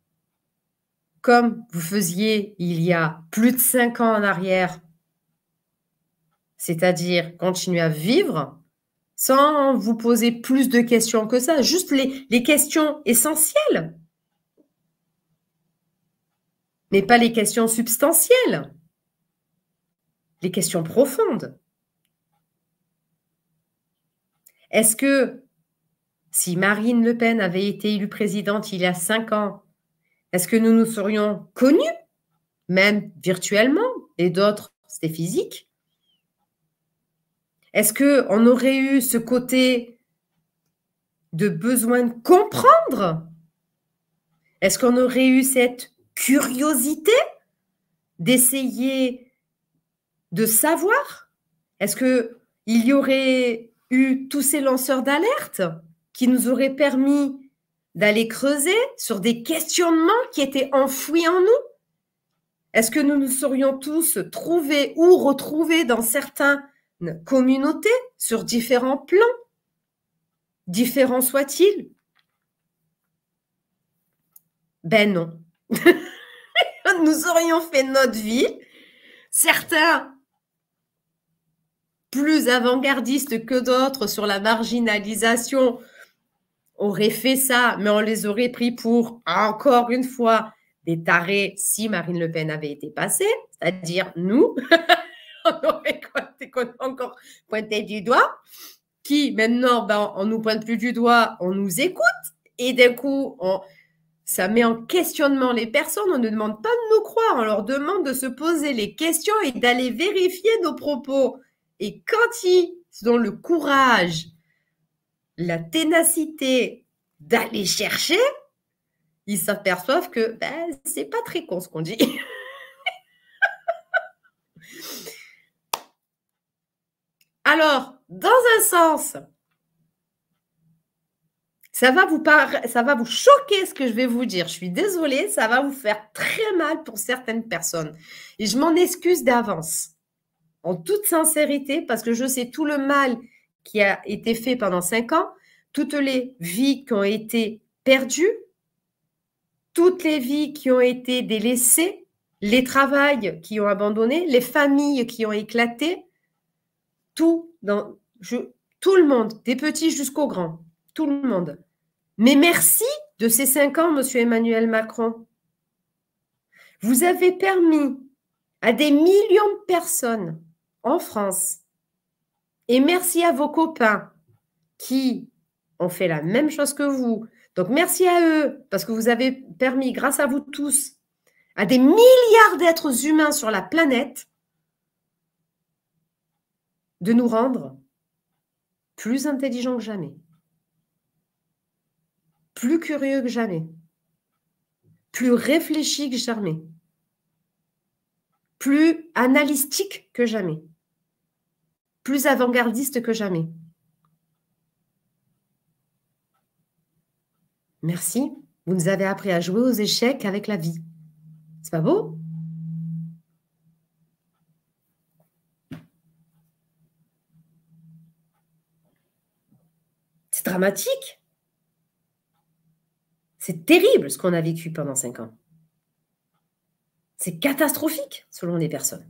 comme vous faisiez il y a plus de cinq ans en arrière, c'est-à-dire continuer à vivre sans vous poser plus de questions que ça, juste les, les questions essentielles, mais pas les questions substantielles, les questions profondes. Est-ce que si Marine Le Pen avait été élue présidente il y a cinq ans, est-ce que nous nous serions connus, même virtuellement, et d'autres, c'était physique? Est-ce qu'on aurait eu ce côté de besoin de comprendre? Est-ce qu'on aurait eu cette curiosité d'essayer de savoir? Est-ce qu'il y aurait eu tous ces lanceurs d'alerte qui nous auraient permis d'aller creuser sur des questionnements qui étaient enfouis en nous? Est-ce que nous nous serions tous trouvés ou retrouvés dans certaines communautés sur différents plans, différents soient-ils? Ben non. Nous aurions fait notre vie. Certains plus avant-gardistes que d'autres sur la marginalisation auraient fait ça, mais on les aurait pris pour, encore une fois, des tarés si Marine Le Pen avait été passée, c'est-à-dire nous, on aurait encore pointé du doigt, qui maintenant, ben, on ne nous pointe plus du doigt, on nous écoute, et d'un coup, on, ça met en questionnement les personnes, on ne demande pas de nous croire, on leur demande de se poser les questions et d'aller vérifier nos propos. Et quand ils ont le courage, la ténacité d'aller chercher, ils s'aperçoivent que ben, c'est pas très con ce qu'on dit. Alors, dans un sens, ça va vous par... ça va vous choquer ce que je vais vous dire. Je suis désolée, ça va vous faire très mal pour certaines personnes. Et je m'en excuse d'avance, en toute sincérité, parce que je sais tout le mal qui a été fait pendant cinq ans, toutes les vies qui ont été perdues, toutes les vies qui ont été délaissées, les travails qui ont abandonné, les familles qui ont éclaté, tout, dans, je, tout le monde, des petits jusqu'aux grands, tout le monde. Mais merci de ces cinq ans, monsieur Emmanuel Macron. Vous avez permis à des millions de personnes en France, et merci à vos copains qui ont fait la même chose que vous. Donc, merci à eux, parce que vous avez permis, grâce à vous tous, à des milliards d'êtres humains sur la planète, de nous rendre plus intelligents que jamais, plus curieux que jamais, plus réfléchis que jamais, plus analytiques que jamais, plus avant-gardistes que jamais. Merci, vous nous avez appris à jouer aux échecs avec la vie. C'est pas beau? C'est dramatique. C'est terrible ce qu'on a vécu pendant cinq ans. C'est catastrophique selon les personnes.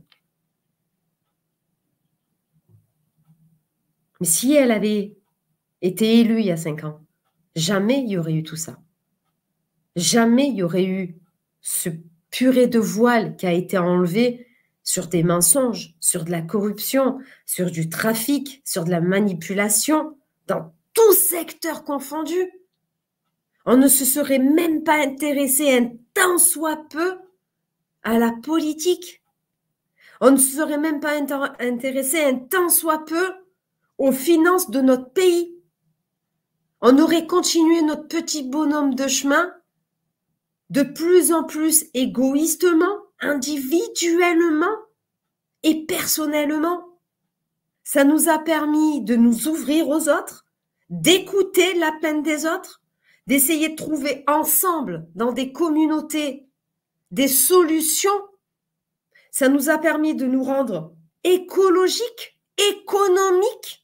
Mais si elle avait été élue il y a cinq ans, jamais il y aurait eu tout ça. Jamais il y aurait eu ce purée de voile qui a été enlevé sur des mensonges, sur de la corruption, sur du trafic, sur de la manipulation, dans tout secteur confondu. On ne se serait même pas intéressé un tant soit peu à la politique. On ne se serait même pas intéressé un tant soit peu aux finances de notre pays. On aurait continué notre petit bonhomme de chemin de plus en plus égoïstement, individuellement et personnellement. Ça nous a permis de nous ouvrir aux autres, d'écouter la peine des autres, d'essayer de trouver ensemble dans des communautés des solutions. Ça nous a permis de nous rendre écologiques, économiques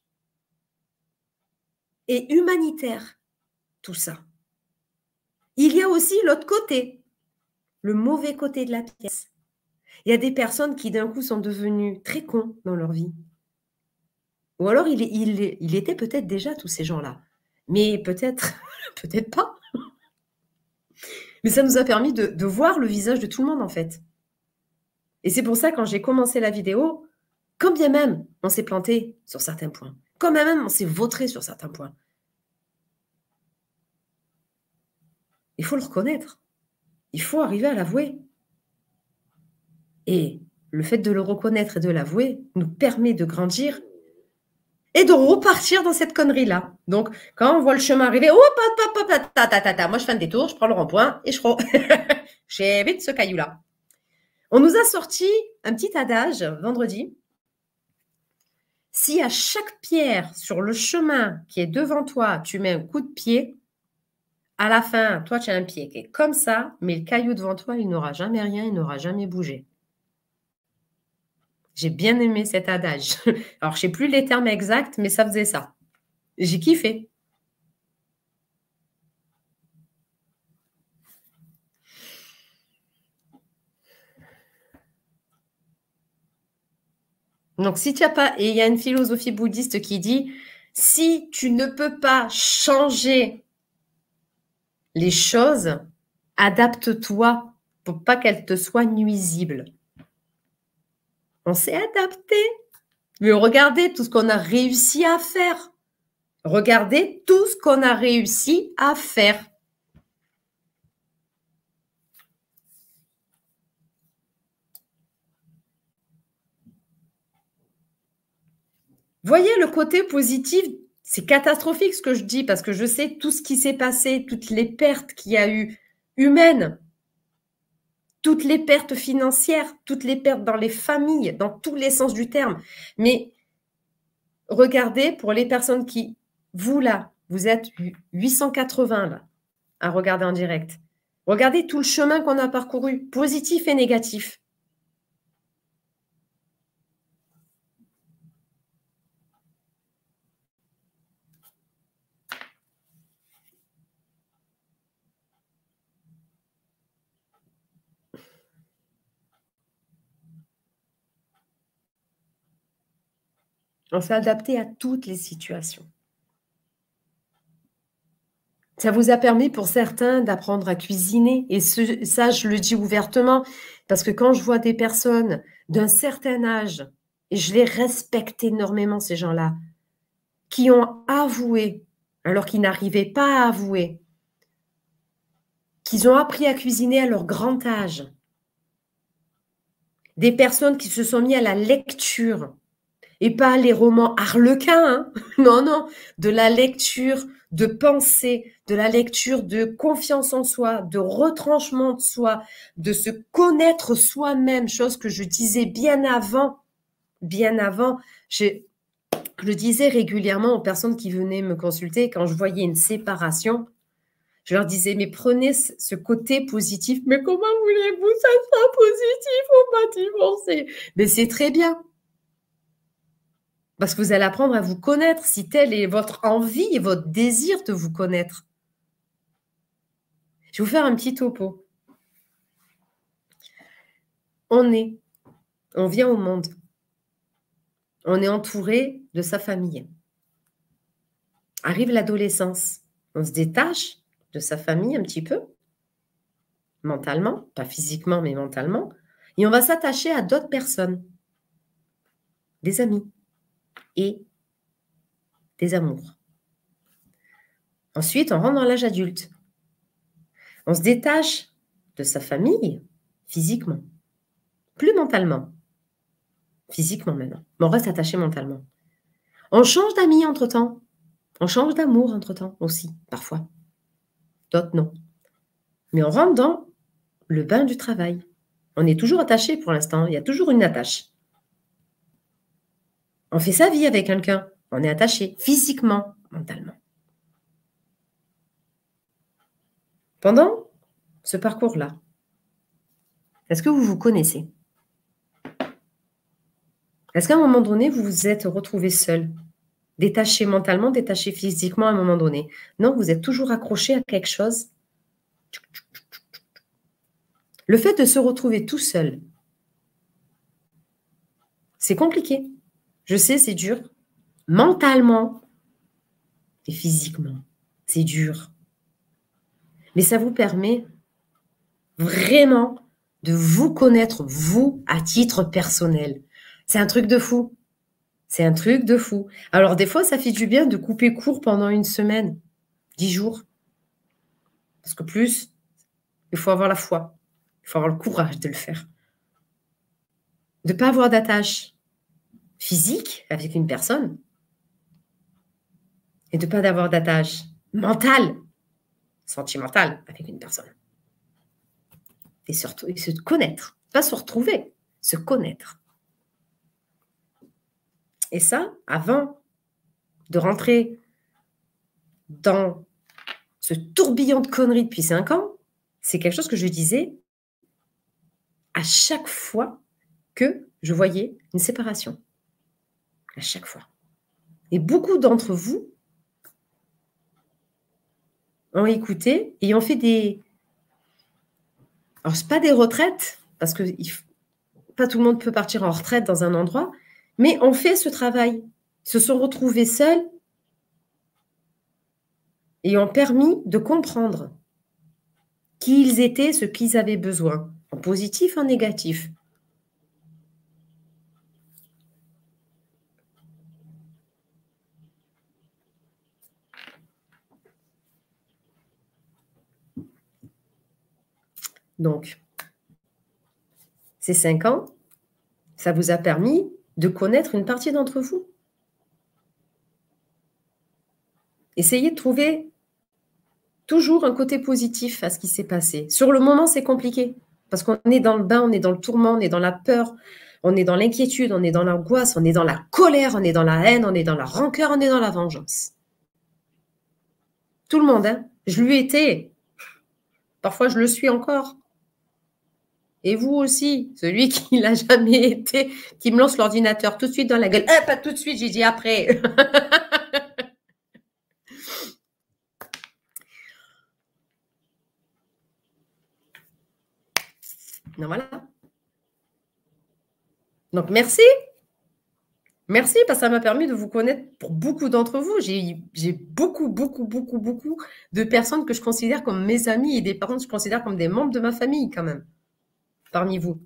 et humanitaires, tout ça. Il y a aussi l'autre côté, le mauvais côté de la pièce. Il y a des personnes qui d'un coup sont devenues très cons dans leur vie. Ou alors il, il, il était peut-être déjà tous ces gens-là. Mais peut-être, peut-être pas. Mais ça nous a permis de, de voir le visage de tout le monde en fait. Et c'est pour ça quand j'ai commencé la vidéo, quand bien même on s'est planté sur certains points, quand bien même on s'est vautré sur certains points, il faut le reconnaître. Il faut arriver à l'avouer. Et le fait de le reconnaître et de l'avouer nous permet de grandir et de repartir dans cette connerie-là. Donc, quand on voit le chemin arriver, hop, hop, hop, hop, ta, ta, ta, ta, moi je fais un détour, je prends le rond-point et je crois, j'évite ce caillou-là. On nous a sorti un petit adage vendredi. Si à chaque pierre sur le chemin qui est devant toi, tu mets un coup de pied, à la fin, toi, tu as un pied qui est comme ça, mais le caillou devant toi, il n'aura jamais rien, il n'aura jamais bougé. J'ai bien aimé cet adage. Alors, je ne sais plus les termes exacts, mais ça faisait ça. J'ai kiffé. Donc, si tu n'as pas... Et il y a une philosophie bouddhiste qui dit, si tu ne peux pas changer les choses, adapte-toi pour pas qu'elles te soient nuisibles. On s'est adapté. Mais regardez tout ce qu'on a réussi à faire. Regardez tout ce qu'on a réussi à faire. Voyez le côté positif, c'est catastrophique ce que je dis parce que je sais tout ce qui s'est passé, toutes les pertes qu'il y a eu humaines, toutes les pertes financières, toutes les pertes dans les familles, dans tous les sens du terme. Mais regardez pour les personnes qui, vous là, vous êtes huit cent quatre-vingts là, à regarder en direct. Regardez tout le chemin qu'on a parcouru, positif et négatif. On s'est adapté à toutes les situations. Ça vous a permis pour certains d'apprendre à cuisiner. Et ce, ça, je le dis ouvertement, parce que quand je vois des personnes d'un certain âge, et je les respecte énormément, ces gens-là, qui ont avoué, alors qu'ils n'arrivaient pas à avouer, qu'ils ont appris à cuisiner à leur grand âge. Des personnes qui se sont mis à la lecture, et pas les romans harlequins, hein. Non, non, de la lecture de pensée, de la lecture de confiance en soi, de retranchement de soi, de se connaître soi-même, chose que je disais bien avant, bien avant. Je, je le disais régulièrement aux personnes qui venaient me consulter quand je voyais une séparation. Je leur disais, mais prenez ce côté positif. Mais comment voulez-vous que ça soit positif? On va divorcer. Mais c'est très bien. Parce que vous allez apprendre à vous connaître, si telle est votre envie et votre désir de vous connaître. Je vais vous faire un petit topo. On est, on vient au monde. On est entouré de sa famille. Arrive l'adolescence. On se détache de sa famille un petit peu, mentalement, pas physiquement, mais mentalement. Et on va s'attacher à d'autres personnes, des amis et des amours. Ensuite, on rentre dans l'âge adulte. On se détache de sa famille physiquement, plus mentalement, physiquement maintenant, mais on reste attaché mentalement. On change d'amis entre-temps, on change d'amour entre-temps aussi, parfois. D'autres non. Mais on rentre dans le bain du travail. On est toujours attaché pour l'instant. Il y a toujours une attache. On fait sa vie avec quelqu'un. On est attaché physiquement, mentalement. Pendant ce parcours-là, est-ce que vous vous connaissez? Est-ce qu'à un moment donné, vous vous êtes retrouvé seul, détaché mentalement, détaché physiquement à un moment donné? Non, vous êtes toujours accroché à quelque chose. Le fait de se retrouver tout seul, c'est compliqué. Je sais, c'est dur. Mentalement et physiquement, c'est dur. Mais ça vous permet vraiment de vous connaître, vous, à titre personnel. C'est un truc de fou. C'est un truc de fou. Alors, des fois, ça fait du bien de couper court pendant une semaine, dix jours. Parce que plus, il faut avoir la foi. Il faut avoir le courage de le faire. De ne pas avoir d'attache physique avec une personne et de ne pas avoir d'attache mentale, sentimentale avec une personne. Et surtout, et se connaître. Pas se retrouver, se connaître. Et ça, avant de rentrer dans ce tourbillon de conneries depuis cinq ans, c'est quelque chose que je disais à chaque fois que je voyais une séparation. À chaque fois. Et beaucoup d'entre vous ont écouté et ont fait des... Alors, ce n'est pas des retraites, parce que il... pas tout le monde peut partir en retraite dans un endroit, mais ont fait ce travail. Ils se sont retrouvés seuls et ont permis de comprendre qui ils étaient, ce qu'ils avaient besoin, en positif, en négatif. Donc, ces cinq ans, ça vous a permis de connaître une partie d'entre vous. Essayez de trouver toujours un côté positif à ce qui s'est passé. Sur le moment, c'est compliqué, parce qu'on est dans le bain, on est dans le tourment, on est dans la peur, on est dans l'inquiétude, on est dans l'angoisse, on est dans la colère, on est dans la haine, on est dans la rancœur, on est dans la vengeance. Tout le monde, hein. Je lui étais. Parfois, je le suis encore. Et vous aussi, celui qui l'a jamais été, qui me lance l'ordinateur tout de suite dans la gueule. Eh, pas tout de suite, j'ai dit après. Non, voilà. Donc, merci. Merci, parce que ça m'a permis de vous connaître pour beaucoup d'entre vous. J'ai beaucoup, beaucoup, beaucoup, beaucoup de personnes que je considère comme mes amis et des personnes que je considère comme des membres de ma famille quand même, parmi vous.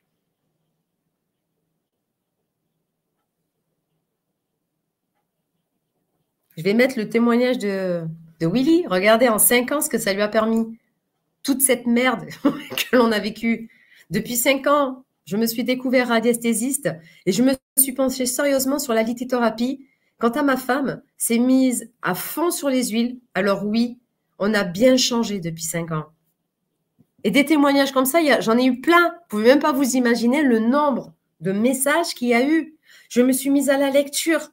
Je vais mettre le témoignage de, de Willy. Regardez en cinq ans ce que ça lui a permis. Toute cette merde que l'on a vécue. Depuis cinq ans, je me suis découvert radiesthésiste et je me suis penchée sérieusement sur la lithothérapie. Quant à ma femme, s'est mise à fond sur les huiles. Alors oui, on a bien changé depuis cinq ans. Et des témoignages comme ça, j'en ai eu plein. Vous ne pouvez même pas vous imaginer le nombre de messages qu'il y a eu. Je me suis mise à la lecture.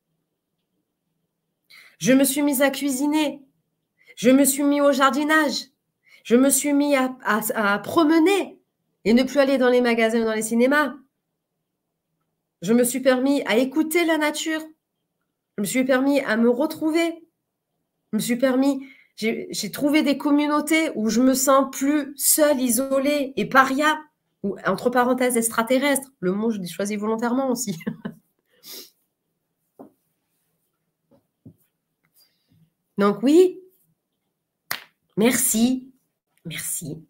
Je me suis mise à cuisiner. Je me suis mis au jardinage. Je me suis mis à, à, à promener et ne plus aller dans les magasins ou dans les cinémas. Je me suis permis à écouter la nature. Je me suis permis à me retrouver. Je me suis permis, j'ai trouvé des communautés où je me sens plus seule, isolée et paria, ou entre parenthèses extraterrestre. Le mot, je l'ai choisi volontairement aussi. Donc oui, merci, merci.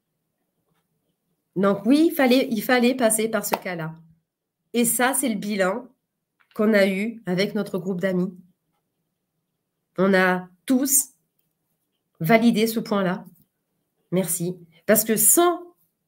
Donc oui, il fallait, il fallait passer par ce cas-là. Et ça, c'est le bilan qu'on a eu avec notre groupe d'amis. On a tous validé ce point-là. Merci. Parce que sans,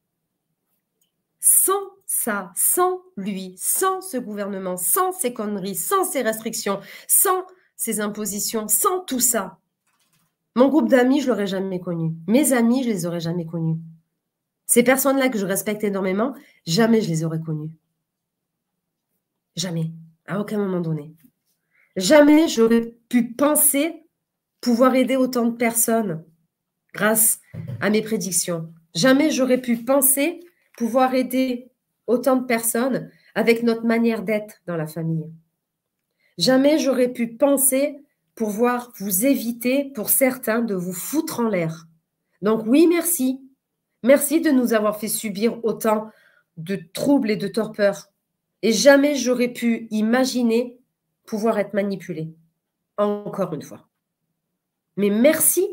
sans ça, sans lui, sans ce gouvernement, sans ces conneries, sans ces restrictions, sans ces impositions, sans tout ça, mon groupe d'amis, je ne l'aurais jamais connu. Mes amis, je ne les aurais jamais connus. Ces personnes-là que je respecte énormément, jamais je les aurais connues. Jamais, à aucun moment donné. Jamais j'aurais pu penser pouvoir aider autant de personnes grâce à mes prédictions. Jamais j'aurais pu penser pouvoir aider autant de personnes avec notre manière d'être dans la famille. Jamais j'aurais pu penser pouvoir vous éviter, pour certains, de vous foutre en l'air. Donc oui, merci. Merci de nous avoir fait subir autant de troubles et de torpeurs. Et jamais j'aurais pu imaginer pouvoir être manipulée. Encore une fois. Mais merci.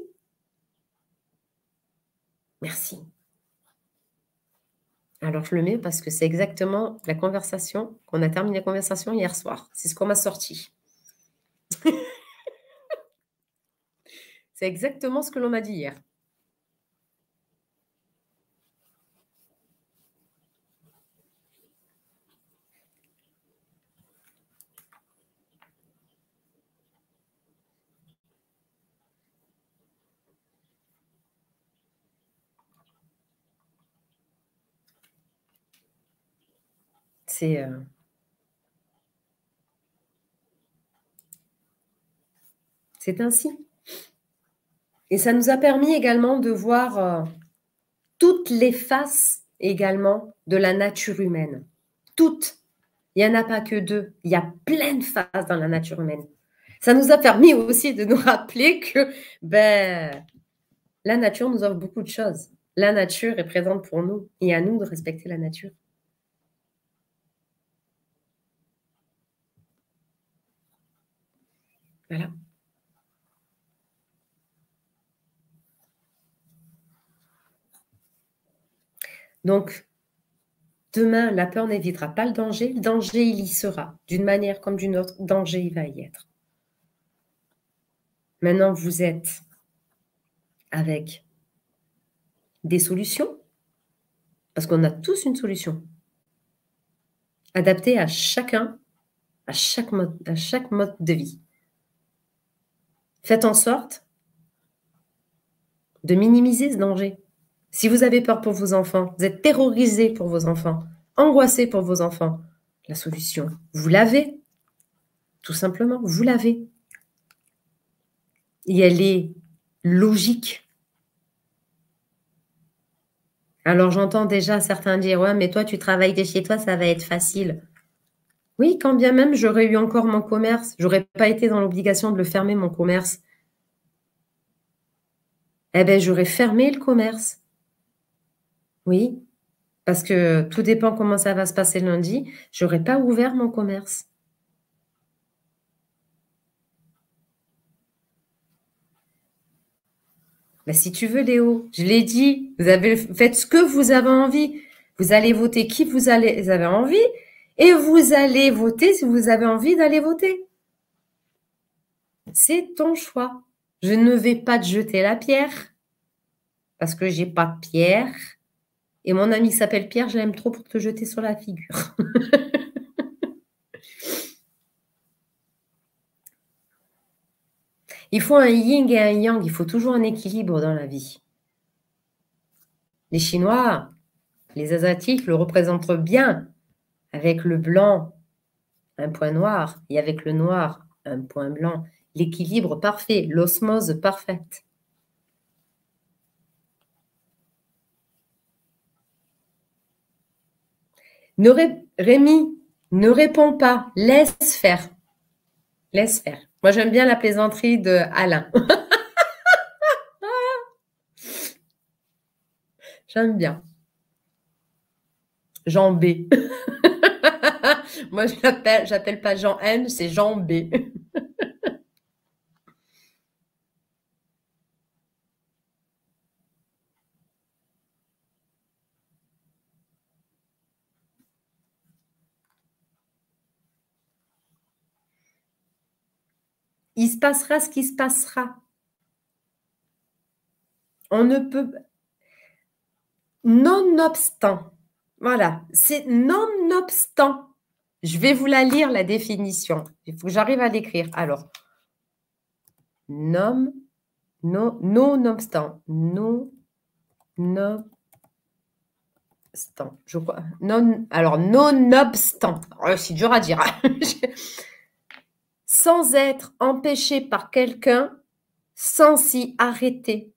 Merci. Alors, je le mets parce que c'est exactement la conversation, qu'on a terminé la conversation hier soir. C'est ce qu'on m'a sorti. C'est exactement ce que l'on m'a dit hier. C'est euh... c'est ainsi. Et ça nous a permis également de voir euh, toutes les faces également de la nature humaine. Toutes. Il n'y en a pas que deux. Il y a plein de faces dans la nature humaine. Ça nous a permis aussi de nous rappeler que ben, la nature nous offre beaucoup de choses. La nature est présente pour nous et à nous de respecter la nature. Voilà. Donc, demain, la peur n'évitera pas le danger. Le danger, il y sera. D'une manière comme d'une autre, danger, il va y être. Maintenant, vous êtes avec des solutions, parce qu'on a tous une solution, adaptée à chacun, à chaque mode, à chaque mode de vie. Faites en sorte de minimiser ce danger. Si vous avez peur pour vos enfants, vous êtes terrorisé pour vos enfants, angoissé pour vos enfants, la solution, vous l'avez. Tout simplement, vous l'avez. Et elle est logique. Alors j'entends déjà certains dire « Ouais, mais toi, tu travailles de chez toi, ça va être facile. » Oui, quand bien même j'aurais eu encore mon commerce, j'aurais pas été dans l'obligation de le fermer, mon commerce. Eh bien, j'aurais fermé le commerce. Oui, parce que tout dépend comment ça va se passer lundi, j'aurais pas ouvert mon commerce. Ben, si tu veux, Léo, je l'ai dit, vous avez, faites ce que vous avez envie. Vous allez voter qui vous, allez, vous avez envie et vous allez voter si vous avez envie d'aller voter. C'est ton choix. Je ne vais pas te jeter la pierre parce que j'ai pas de pierre. Et mon ami s'appelle Pierre, je l'aime trop pour te jeter sur la figure. Il faut un yin et un yang, il faut toujours un équilibre dans la vie. Les Chinois, les Asiatiques le représentent bien avec le blanc, un point noir, et avec le noir, un point blanc. L'équilibre parfait, l'osmose parfaite. Ne ré... Rémi, ne réponds pas, laisse faire. Laisse faire. Moi, j'aime bien la plaisanterie de Alain. J'aime bien. Jean B. Moi, je l'appelle, j'appelle pas Jean N, c'est Jean B. Il se passera ce qui se passera. On ne peut... Nonobstant. Voilà, c'est nonobstant. Je vais vous la lire, la définition. Il faut que j'arrive à l'écrire. Alors, nom, no, nonobstant. No, no, je crois. Non, alors, nonobstant. Oh, c'est dur à dire. Sans être empêché par quelqu'un, sans s'y arrêter.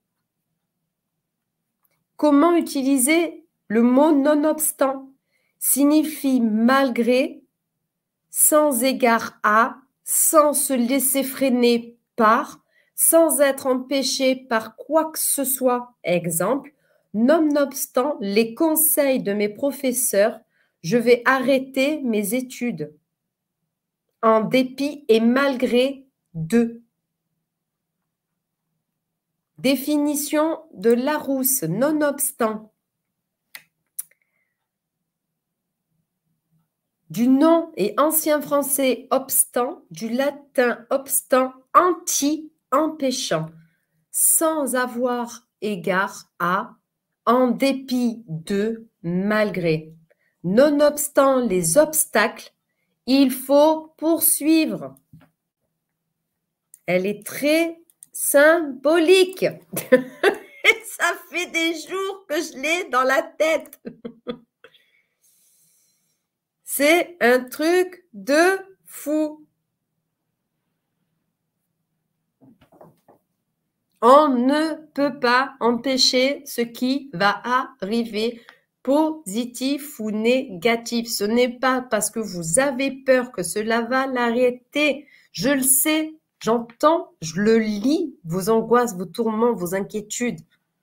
Comment utiliser le mot nonobstant? Signifie malgré, sans égard à, sans se laisser freiner par, sans être empêché par quoi que ce soit. Exemple, nonobstant les conseils de mes professeurs, je vais arrêter mes études. En dépit et malgré d'eux. Définition de Larousse, nonobstant. Du nom et ancien français obstant, du latin obstant, anti, empêchant, sans avoir égard à, en dépit de, malgré. Nonobstant les obstacles, il faut poursuivre. Elle est très symbolique. Ça fait des jours que je l'ai dans la tête. C'est un truc de fou. On ne peut pas empêcher ce qui va arriver, positif ou négatif. Ce n'est pas parce que vous avez peur que cela va l'arrêter. Je le sais, j'entends, je le lis, vos angoisses, vos tourments, vos inquiétudes.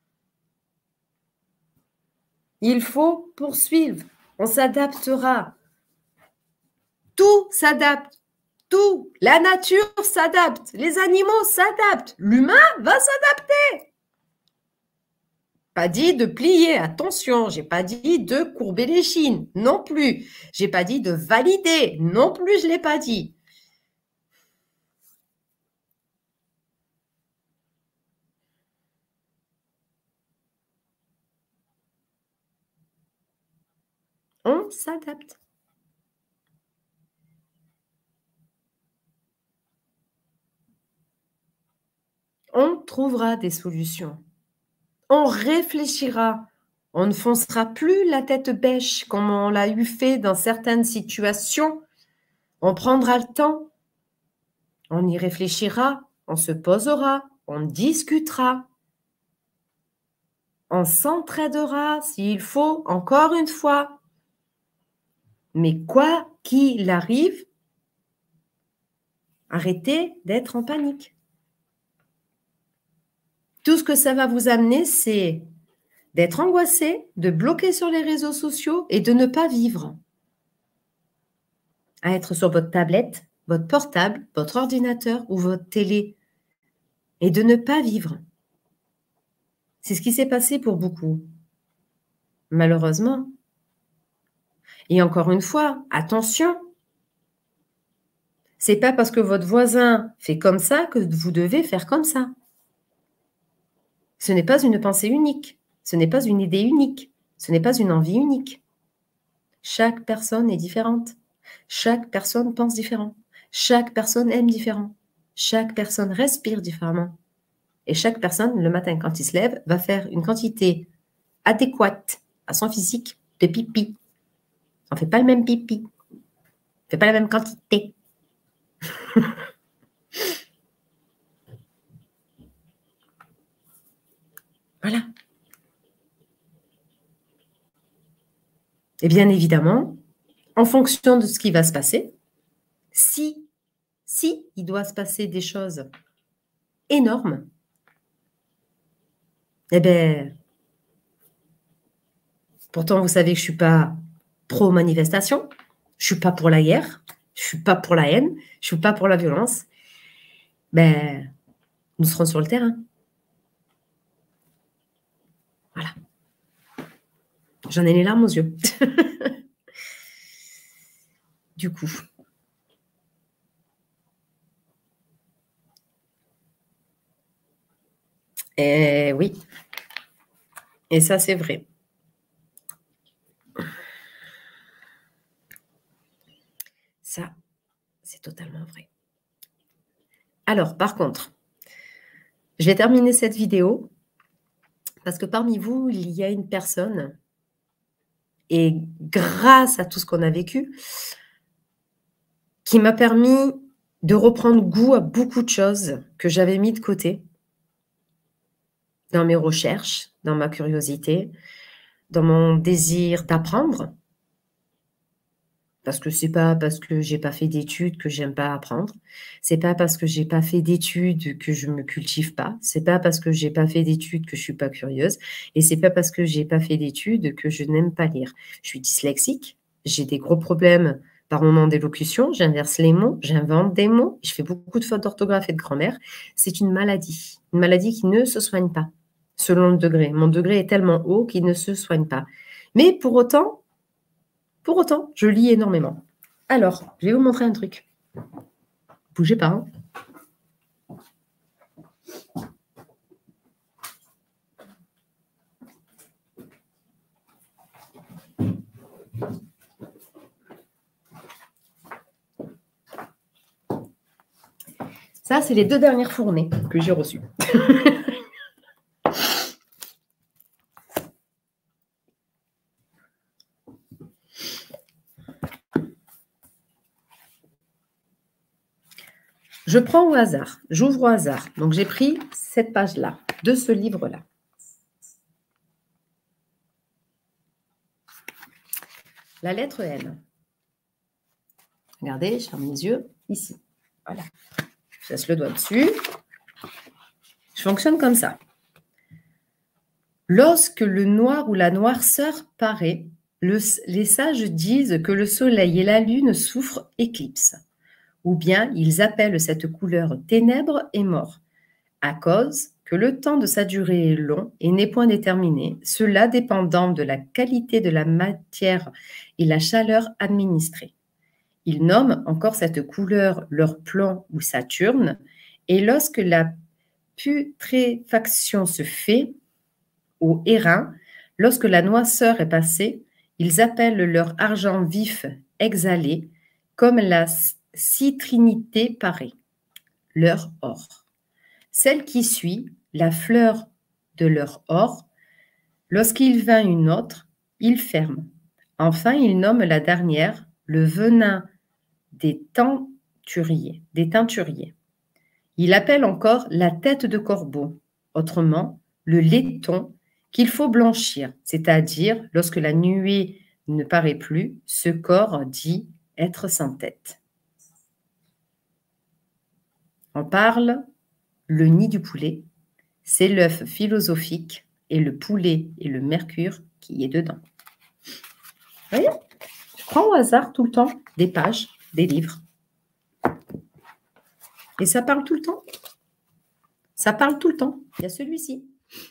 Il faut poursuivre. On s'adaptera. Tout s'adapte. Tout. La nature s'adapte. Les animaux s'adaptent. L'humain va s'adapter. Pas dit de plier. Attention, j'ai pas dit de courber les chines. Non plus. J'ai pas dit de valider. Non plus, je l'ai pas dit. On s'adapte. On trouvera des solutions. On réfléchira. On ne foncera plus la tête bêche comme on l'a eu fait dans certaines situations. On prendra le temps. On y réfléchira. On se posera. On discutera. On s'entraidera s'il faut, encore une fois. Mais quoi qu'il arrive, arrêtez d'être en panique. Tout ce que ça va vous amener, c'est d'être angoissé, de bloquer sur les réseaux sociaux et de ne pas vivre. À être sur votre tablette, votre portable, votre ordinateur ou votre télé et de ne pas vivre. C'est ce qui s'est passé pour beaucoup, malheureusement. Et encore une fois, attention, c'est pas parce que votre voisin fait comme ça que vous devez faire comme ça. Ce n'est pas une pensée unique, ce n'est pas une idée unique, ce n'est pas une envie unique. Chaque personne est différente. Chaque personne pense différent. Chaque personne aime différent. Chaque personne respire différemment. Et chaque personne, le matin, quand il se lève, va faire une quantité adéquate à son physique de pipi. On ne fait pas le même pipi. On ne fait pas la même quantité. Voilà. Et bien évidemment, en fonction de ce qui va se passer, si, si il doit se passer des choses énormes, eh bien, pourtant vous savez que je ne suis pas pro-manifestation, je ne suis pas pour la guerre, je ne suis pas pour la haine, je ne suis pas pour la violence, ben, nous serons sur le terrain. Voilà. J'en ai les larmes aux yeux. Du coup. Et oui. Et ça, c'est vrai. Ça, c'est totalement vrai. Alors, par contre, je vais terminer cette vidéo parce que parmi vous, il y a une personne et grâce à tout ce qu'on a vécu, qui m'a permis de reprendre goût à beaucoup de choses que j'avais mis de côté dans mes recherches, dans ma curiosité, dans mon désir d'apprendre. Parce que c'est pas parce que j'ai pas fait d'études que j'aime pas apprendre. C'est pas parce que j'ai pas fait d'études que je me cultive pas. C'est pas parce que j'ai pas fait d'études que je suis pas curieuse. Et c'est pas parce que j'ai pas fait d'études que je n'aime pas lire. Je suis dyslexique. J'ai des gros problèmes par moment d'élocution. J'inverse les mots. J'invente des mots. Je fais beaucoup de fautes d'orthographe et de grammaire. C'est une maladie. Une maladie qui ne se soigne pas selon le degré. Mon degré est tellement haut qu'il ne se soigne pas. Mais pour autant, Pour autant, je lis énormément. Alors, je vais vous montrer un truc. Bougez pas. Hein. Ça, c'est les deux dernières fournées que j'ai reçues. Je prends au hasard, j'ouvre au hasard. Donc, j'ai pris cette page-là, de ce livre-là. La lettre N. Regardez, je ferme mes yeux, ici. Voilà. Je laisse le doigt dessus. Je fonctionne comme ça. Lorsque le noir ou la noirceur paraît, le, les sages disent que le soleil et la lune souffrent éclipse. Ou bien ils appellent cette couleur ténèbres et mort, à cause que le temps de sa durée est long et n'est point déterminé, cela dépendant de la qualité de la matière et la chaleur administrée. Ils nomment encore cette couleur leur plomb ou Saturne, et lorsque la putréfaction se fait au airain, lorsque la noirceur est passée, ils appellent leur argent vif exhalé, comme la citrinité paraît, leur or. Celle qui suit, la fleur de leur or, lorsqu'il vint une autre, ils ferment. Enfin, ils nomment la dernière le venin des teinturiers. Des teinturiers. Il appelle encore la tête de corbeau, autrement le laiton qu'il faut blanchir, c'est-à-dire lorsque la nuée ne paraît plus, ce corps dit être sans tête. On parle le nid du poulet, c'est l'œuf philosophique et le poulet et le mercure qui est dedans. Vous voyez ? Je prends au hasard tout le temps des pages, des livres. Et ça parle tout le temps. Ça parle tout le temps. Il y a celui-ci.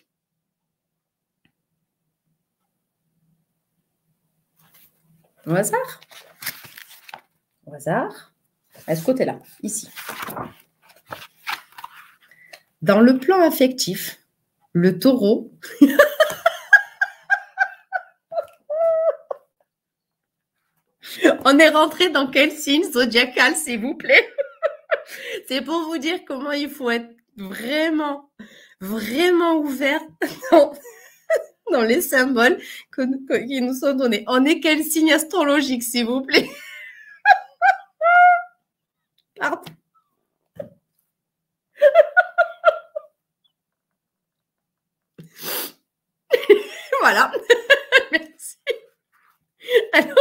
Au hasard. Au hasard. À ce côté-là, ici. Dans le plan affectif, le taureau... On est rentré dans quel signe zodiacal, s'il vous plaît? C'est pour vous dire comment il faut être vraiment, vraiment ouvert dans, dans les symboles que, que, qui nous sont donnés. On est quel signe astrologique, s'il vous plaît? Pardon. Voilà. Merci. Alors...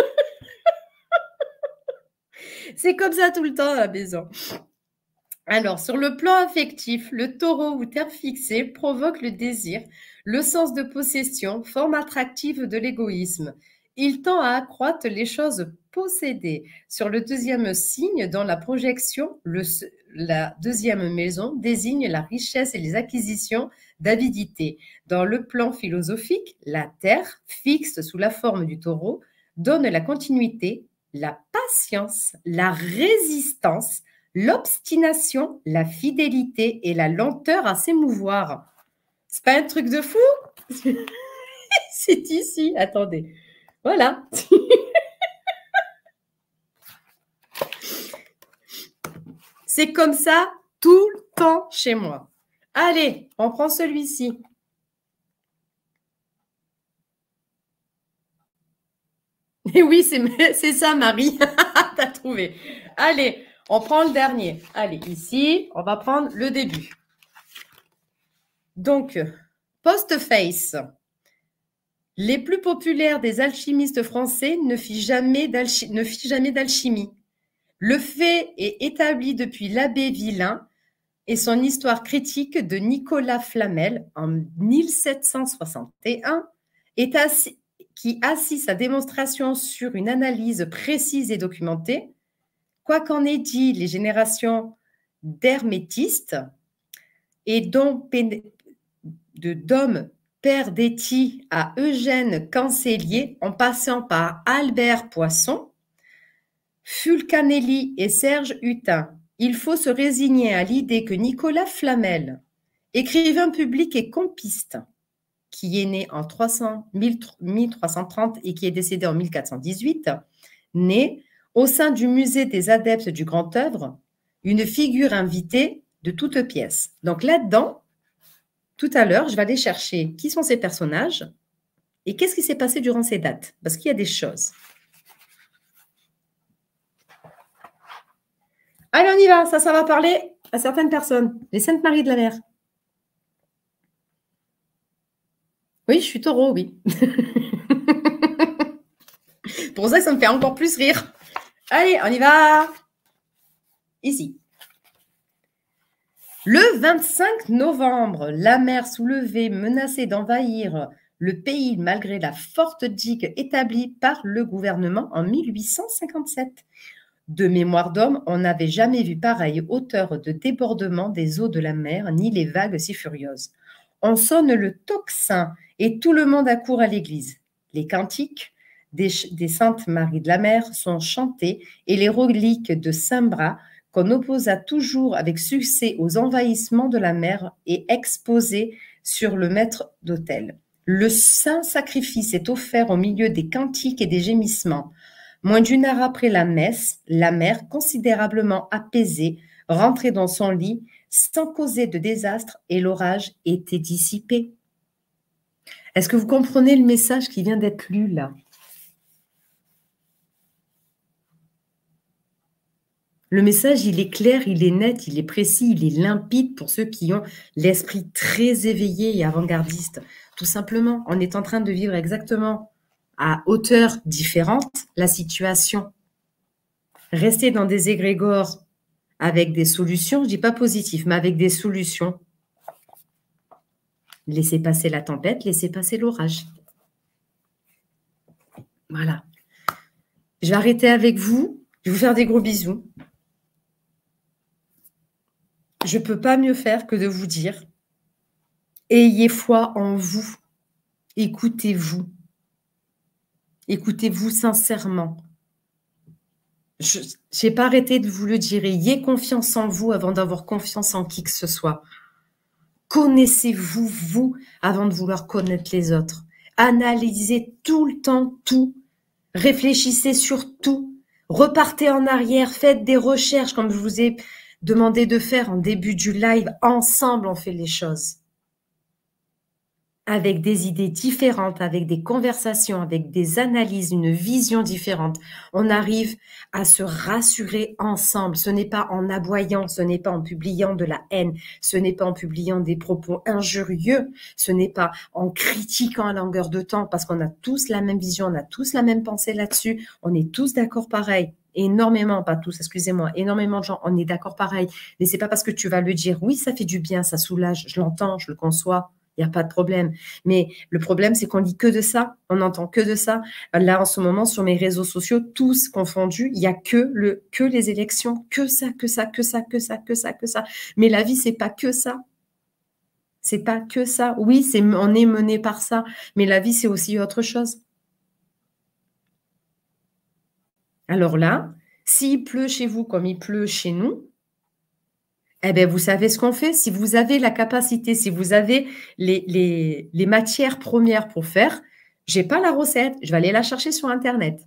C'est comme ça tout le temps à la maison. Alors, sur le plan affectif, le taureau ou terre fixée provoque le désir, le sens de possession, forme attractive de l'égoïsme. Il tend à accroître les choses possédées. Sur le deuxième signe, dans la projection, le, la deuxième maison désigne la richesse et les acquisitions d'avidité. Dans le plan philosophique, la terre, fixe sous la forme du taureau, donne la continuité, la patience, la résistance, l'obstination, la fidélité et la lenteur à s'émouvoir. C'est pas un truc de fou? C'est ici. Attendez. Voilà. C'est comme ça tout le temps chez moi. Allez, on prend celui-ci. Et oui, c'est ça, Marie. Tu as trouvé. Allez, on prend le dernier. Allez, ici, on va prendre le début. Donc, Postface. Les plus populaires des alchimistes français ne fit jamais d'alchimie. Le fait est établi depuis l'abbé Villain et son histoire critique de Nicolas Flamel en mille sept cent soixante et un est assis, qui assit sa démonstration sur une analyse précise et documentée, quoi qu'en aient dit les générations d'hermétistes et dont de Dom Perdetti à Eugène Cancellier, en passant par Albert Poisson, Fulcanelli et Serge Hutin, il faut se résigner à l'idée que Nicolas Flamel, écrivain public et compiste, qui est né en mille trois cent trente et qui est décédé en mille quatre cent dix-huit, né au sein du musée des adeptes du grand œuvre, une figure invitée de toutes pièces. Donc là-dedans, tout à l'heure, je vais aller chercher qui sont ces personnages et qu'est-ce qui s'est passé durant ces dates, parce qu'il y a des choses. Allez, on y va. Ça, ça va parler à certaines personnes. Les Saintes Maries de la Mer. Oui, je suis taureau, oui. Pour ça que ça me fait encore plus rire. Allez, on y va. Ici. Le vingt-cinq novembre, la mer soulevée menaçait d'envahir le pays malgré la forte digue établie par le gouvernement en mille huit cent cinquante-sept. De mémoire d'homme, on n'avait jamais vu pareille hauteur de débordement des eaux de la mer, ni les vagues si furieuses. On sonne le tocsin et tout le monde accourt à l'église. Les cantiques des, des Saintes Maries de la Mer sont chantés et les reliques de Saint-Bras, qu'on opposa toujours avec succès aux envahissements de la mer, est exposées sur le maître d'autel. Le saint sacrifice est offert au milieu des cantiques et des gémissements. Moins d'une heure après la messe, la mer, considérablement apaisée, rentrait dans son lit sans causer de désastre et l'orage était dissipé. Est-ce que vous comprenez le message qui vient d'être lu là? Le message, il est clair, il est net, il est précis, il est limpide pour ceux qui ont l'esprit très éveillé et avant-gardiste. Tout simplement, on est en train de vivre exactement à hauteur différente la situation. Rester dans des égrégores avec des solutions, je ne dis pas positif, mais avec des solutions. Laissez passer la tempête, laissez passer l'orage. Voilà. Je vais arrêter avec vous. Je vais vous faire des gros bisous. Je ne peux pas mieux faire que de vous dire, ayez foi en vous. Écoutez-vous. Écoutez-vous sincèrement. Je n'ai pas arrêté de vous le dire. Ayez confiance en vous avant d'avoir confiance en qui que ce soit. Connaissez-vous, vous, avant de vouloir connaître les autres. Analysez tout le temps tout. Réfléchissez sur tout. Repartez en arrière. Faites des recherches comme je vous ai demandé de faire en début du live. Ensemble, on fait les choses. Avec des idées différentes, avec des conversations, avec des analyses, une vision différente. On arrive à se rassurer ensemble. Ce n'est pas en aboyant, ce n'est pas en publiant de la haine, ce n'est pas en publiant des propos injurieux, ce n'est pas en critiquant à longueur de temps parce qu'on a tous la même vision, on a tous la même pensée là-dessus, on est tous d'accord pareil. Énormément, pas tous, excusez-moi, énormément de gens, on est d'accord pareil. Mais c'est pas parce que tu vas le dire, oui, ça fait du bien, ça soulage, je l'entends, je le conçois. Il n'y a pas de problème. Mais le problème, c'est qu'on lit que de ça. On n'entend que de ça. Là, en ce moment, sur mes réseaux sociaux, tous confondus, il n'y a que, le, que les élections. Que ça, que ça, que ça, que ça, que ça, que ça. Mais la vie, c'est pas que ça. C'est pas que ça. Oui, c'est, on est mené par ça. Mais la vie, c'est aussi autre chose. Alors là, s'il pleut chez vous comme il pleut chez nous, eh bien, vous savez ce qu'on fait. Si vous avez la capacité, si vous avez les, les, les matières premières pour faire, je n'ai pas la recette, je vais aller la chercher sur Internet.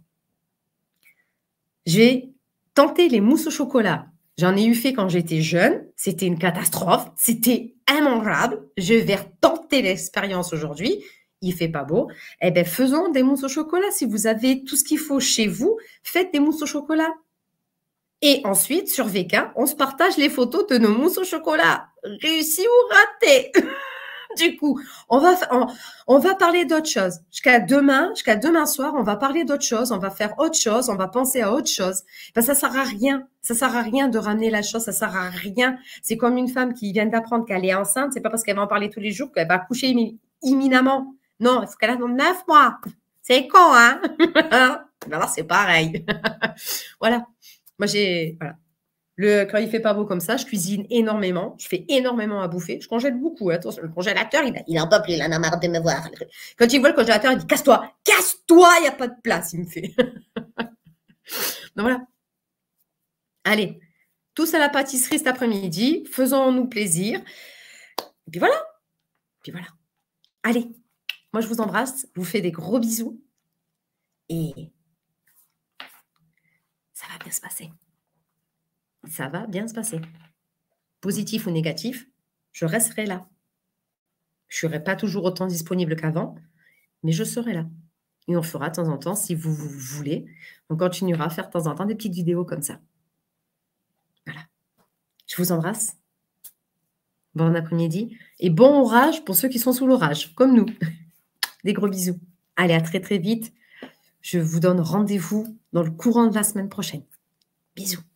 J'ai tenté les mousses au chocolat. J'en ai eu fait quand j'étais jeune. C'était une catastrophe. C'était immangeable. Je vais tenter l'expérience aujourd'hui. il fait pas beau, eh bien, faisons des mousses au chocolat. Si vous avez tout ce qu'il faut chez vous, faites des mousses au chocolat. Et ensuite, sur V K, on se partage les photos de nos mousses au chocolat. Réussi ou raté? Du coup, on va, on, on va parler d'autre chose. Jusqu'à demain, jusqu'à demain soir, on va parler d'autre chose, on va faire autre chose, on va penser à autre chose. Ben, ça sert à rien. Ça sert à rien de ramener la chose, ça sert à rien. C'est comme une femme qui vient d'apprendre qu'elle est enceinte, c'est pas parce qu'elle va en parler tous les jours qu'elle va accoucher imminemment. Non, il faut qu'elle attende neuf mois. C'est con, hein? Alors, c'est pareil. Voilà. Moi, j'ai, voilà. Le, quand il fait pas beau comme ça, je cuisine énormément. Je fais énormément à bouffer. Je congèle beaucoup. Attention, le congélateur, il, a, il en peut plus. Il en a marre de me voir. Quand il voit le congélateur, il dit casse-toi, casse-toi, il n'y a pas de place. Il me fait. Donc voilà. Allez, tous à la pâtisserie cet après-midi. Faisons-nous plaisir. Et puis voilà. Et puis voilà. Allez, moi je vous embrasse. Je vous fais des gros bisous. Et ça va bien se passer. Ça va bien se passer. Positif ou négatif, je resterai là. Je ne serai pas toujours autant disponible qu'avant, mais je serai là. Et on fera de temps en temps, si vous, vous voulez, on continuera à faire de temps en temps des petites vidéos comme ça. Voilà. Je vous embrasse. Bon après-midi. Et bon orage pour ceux qui sont sous l'orage, comme nous. Des gros bisous. Allez, à très très vite. Je vous donne rendez-vous dans le courant de la semaine prochaine. Bisous.